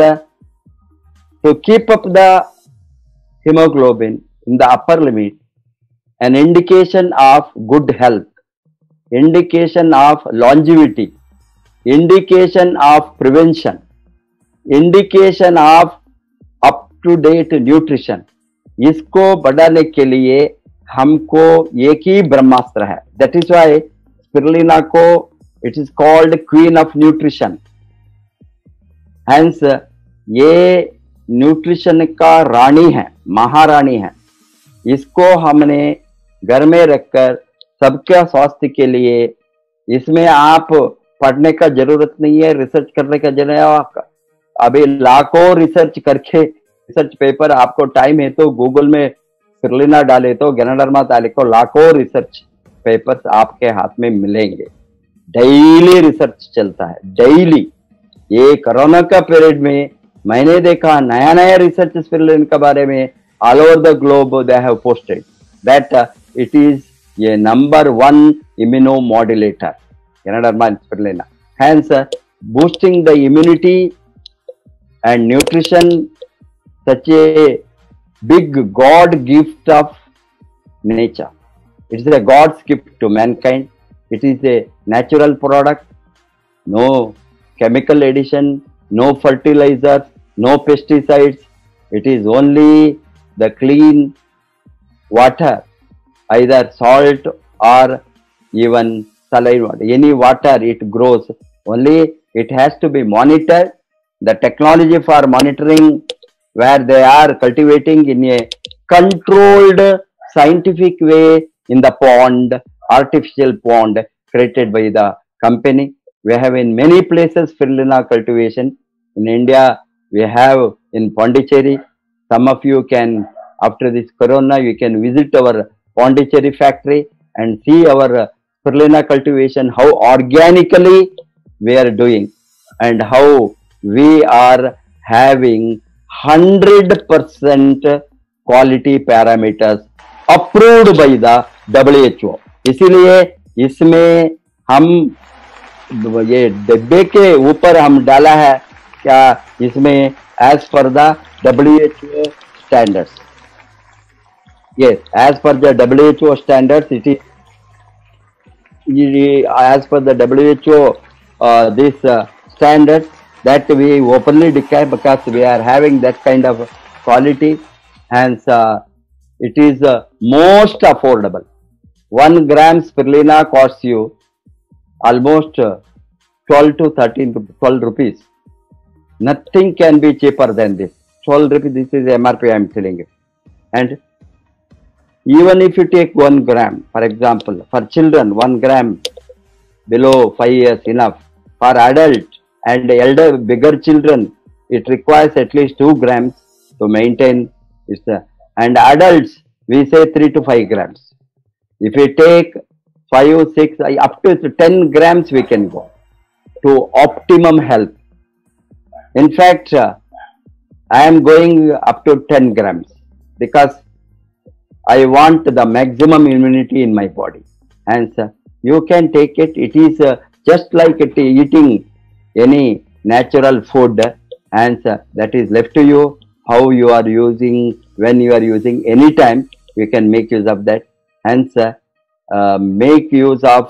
to keep up the hemoglobin in the upper limit, an indication of good health, indication of longevity, indication of prevention, indication of up-to-date nutrition, इसको बढ़ाने के लिए हमको एक ही ब्रह्मास्त्र है. That is why स्पिरुलिना को it is called queen of nutrition. Hence, ये nutrition का रानी है, महारानी है. इसको हमने घर में रखकर सबके स्वास्थ्य के लिए, इसमें आप पढ़ने का जरूरत नहीं है, रिसर्च करने का जरूरत. अभी लाखों रिसर्च करके रिसर्च पेपर, आपको टाइम है तो गूगल में स्पिरुलिना डाले तो गैनोडर्मा डाले को लाखों रिसर्च पेपर्स आपके हाथ में मिलेंगे. डेली रिसर्च चलता है, डेली. ये कोरोना का पीरियड में मैंने देखा नया नया रिसर्च स्पिरुलिना के बारे में all over the globe they have posted that it is ये number 1 immunomodulator, Ganoderma spirulina. Hence, boosting the immunity and nutrition, such a big God gift of nature. It is a God's gift to mankind. It is a natural product, no chemical addition, no fertilizers, no pesticides. It is only the clean water, either salt or even saline water. Any water it grows. Only it has to be monitored. The technology for monitoring, where they are cultivating in a controlled scientific way in the pond, artificial pond created by the company. We have in many places spirulina cultivation. In India, we have in Pondicherry. Some of you can, after this corona, you can visit our Pondicherry factory and see our spirulina cultivation, how organically we are doing and how we are having 100% quality parameters approved by the WHO. इसीलिए इसमें हम ये डिब्बे के ऊपर हम डाला है क्या, इसमें as per the WHO standards. Yes, as per the WHO standards, it is as per the WHO this standards that we openly declare, because we are having that kind of quality, and it is most affordable. 1 gram spirulina costs you almost 12 to 12 rupees. Nothing can be cheaper than this. 12 rupees, this is MRP I am telling you. And even if you take 1 gram, for example, for children, 1 gram below 5 years enough. For adult and elder, bigger children, it requires at least 2 grams to maintain it. And adults, we say 3 to 5 grams. If we take 5, 6, up to 10 grams, we can go to optimum health. In fact, I am going up to 10 grams because I want the maximum immunity in my body. And you can take it. It is just like eating any natural food, and that is left to you. How you are using, when you are using, anytime you can make use of that. Hence, make use of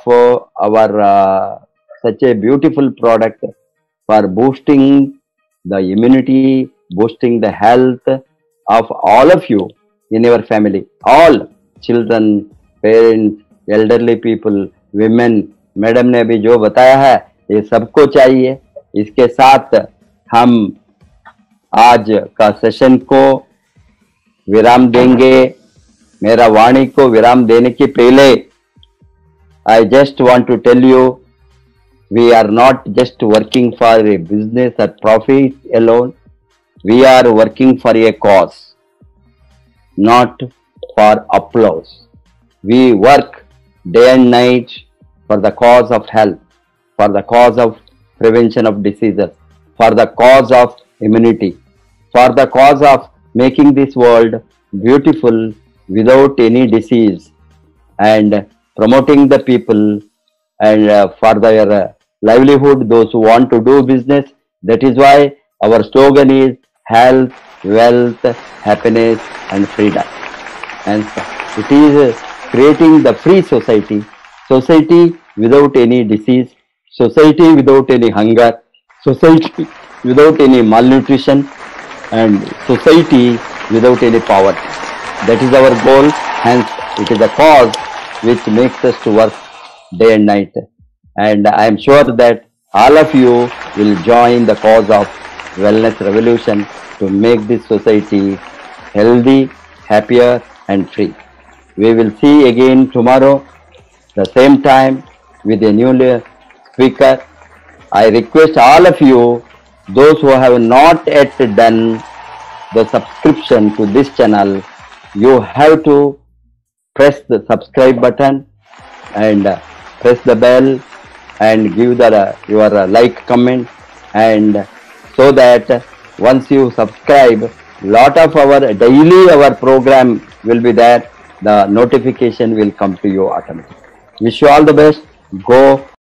our such a beautiful product for boosting the immunity, boosting the health of all of you in your family, all children, parents, elderly people, women. Madam ने अभी जो बताया है ये सबको चाहिए. इसके साथ हम आज का सेशन को विराम देंगे. मेरा वाणी को विराम देने के पहले I just want to tell you, we are not just working for a business or profit alone. We are working for a cause, not for applause. We work day and night for the cause of health, for the cause of prevention of diseases, for the cause of immunity, for the cause of making this world beautiful without any disease, and promoting the people, and for their livelihood, those who want to do business. That is why our slogan is health, wealth, happiness and freedom. And it is creating the free society, society without any disease, society without any hunger, society without any malnutrition, and society without any poverty. That is our goal. Hence, it is a cause which makes us to work day and night. And I am sure that all of you will join the cause of wellness revolution to make this society healthy, happier and free. We will see again tomorrow, the same time, with a new speaker. I request all of you, those who have not yet done the subscription to this channel, you have to press the subscribe button and press the bell and give the your like, comment, and so that once you subscribe, lot of our daily program will be there. The notification will come to you automatically. Wish you all the best. Go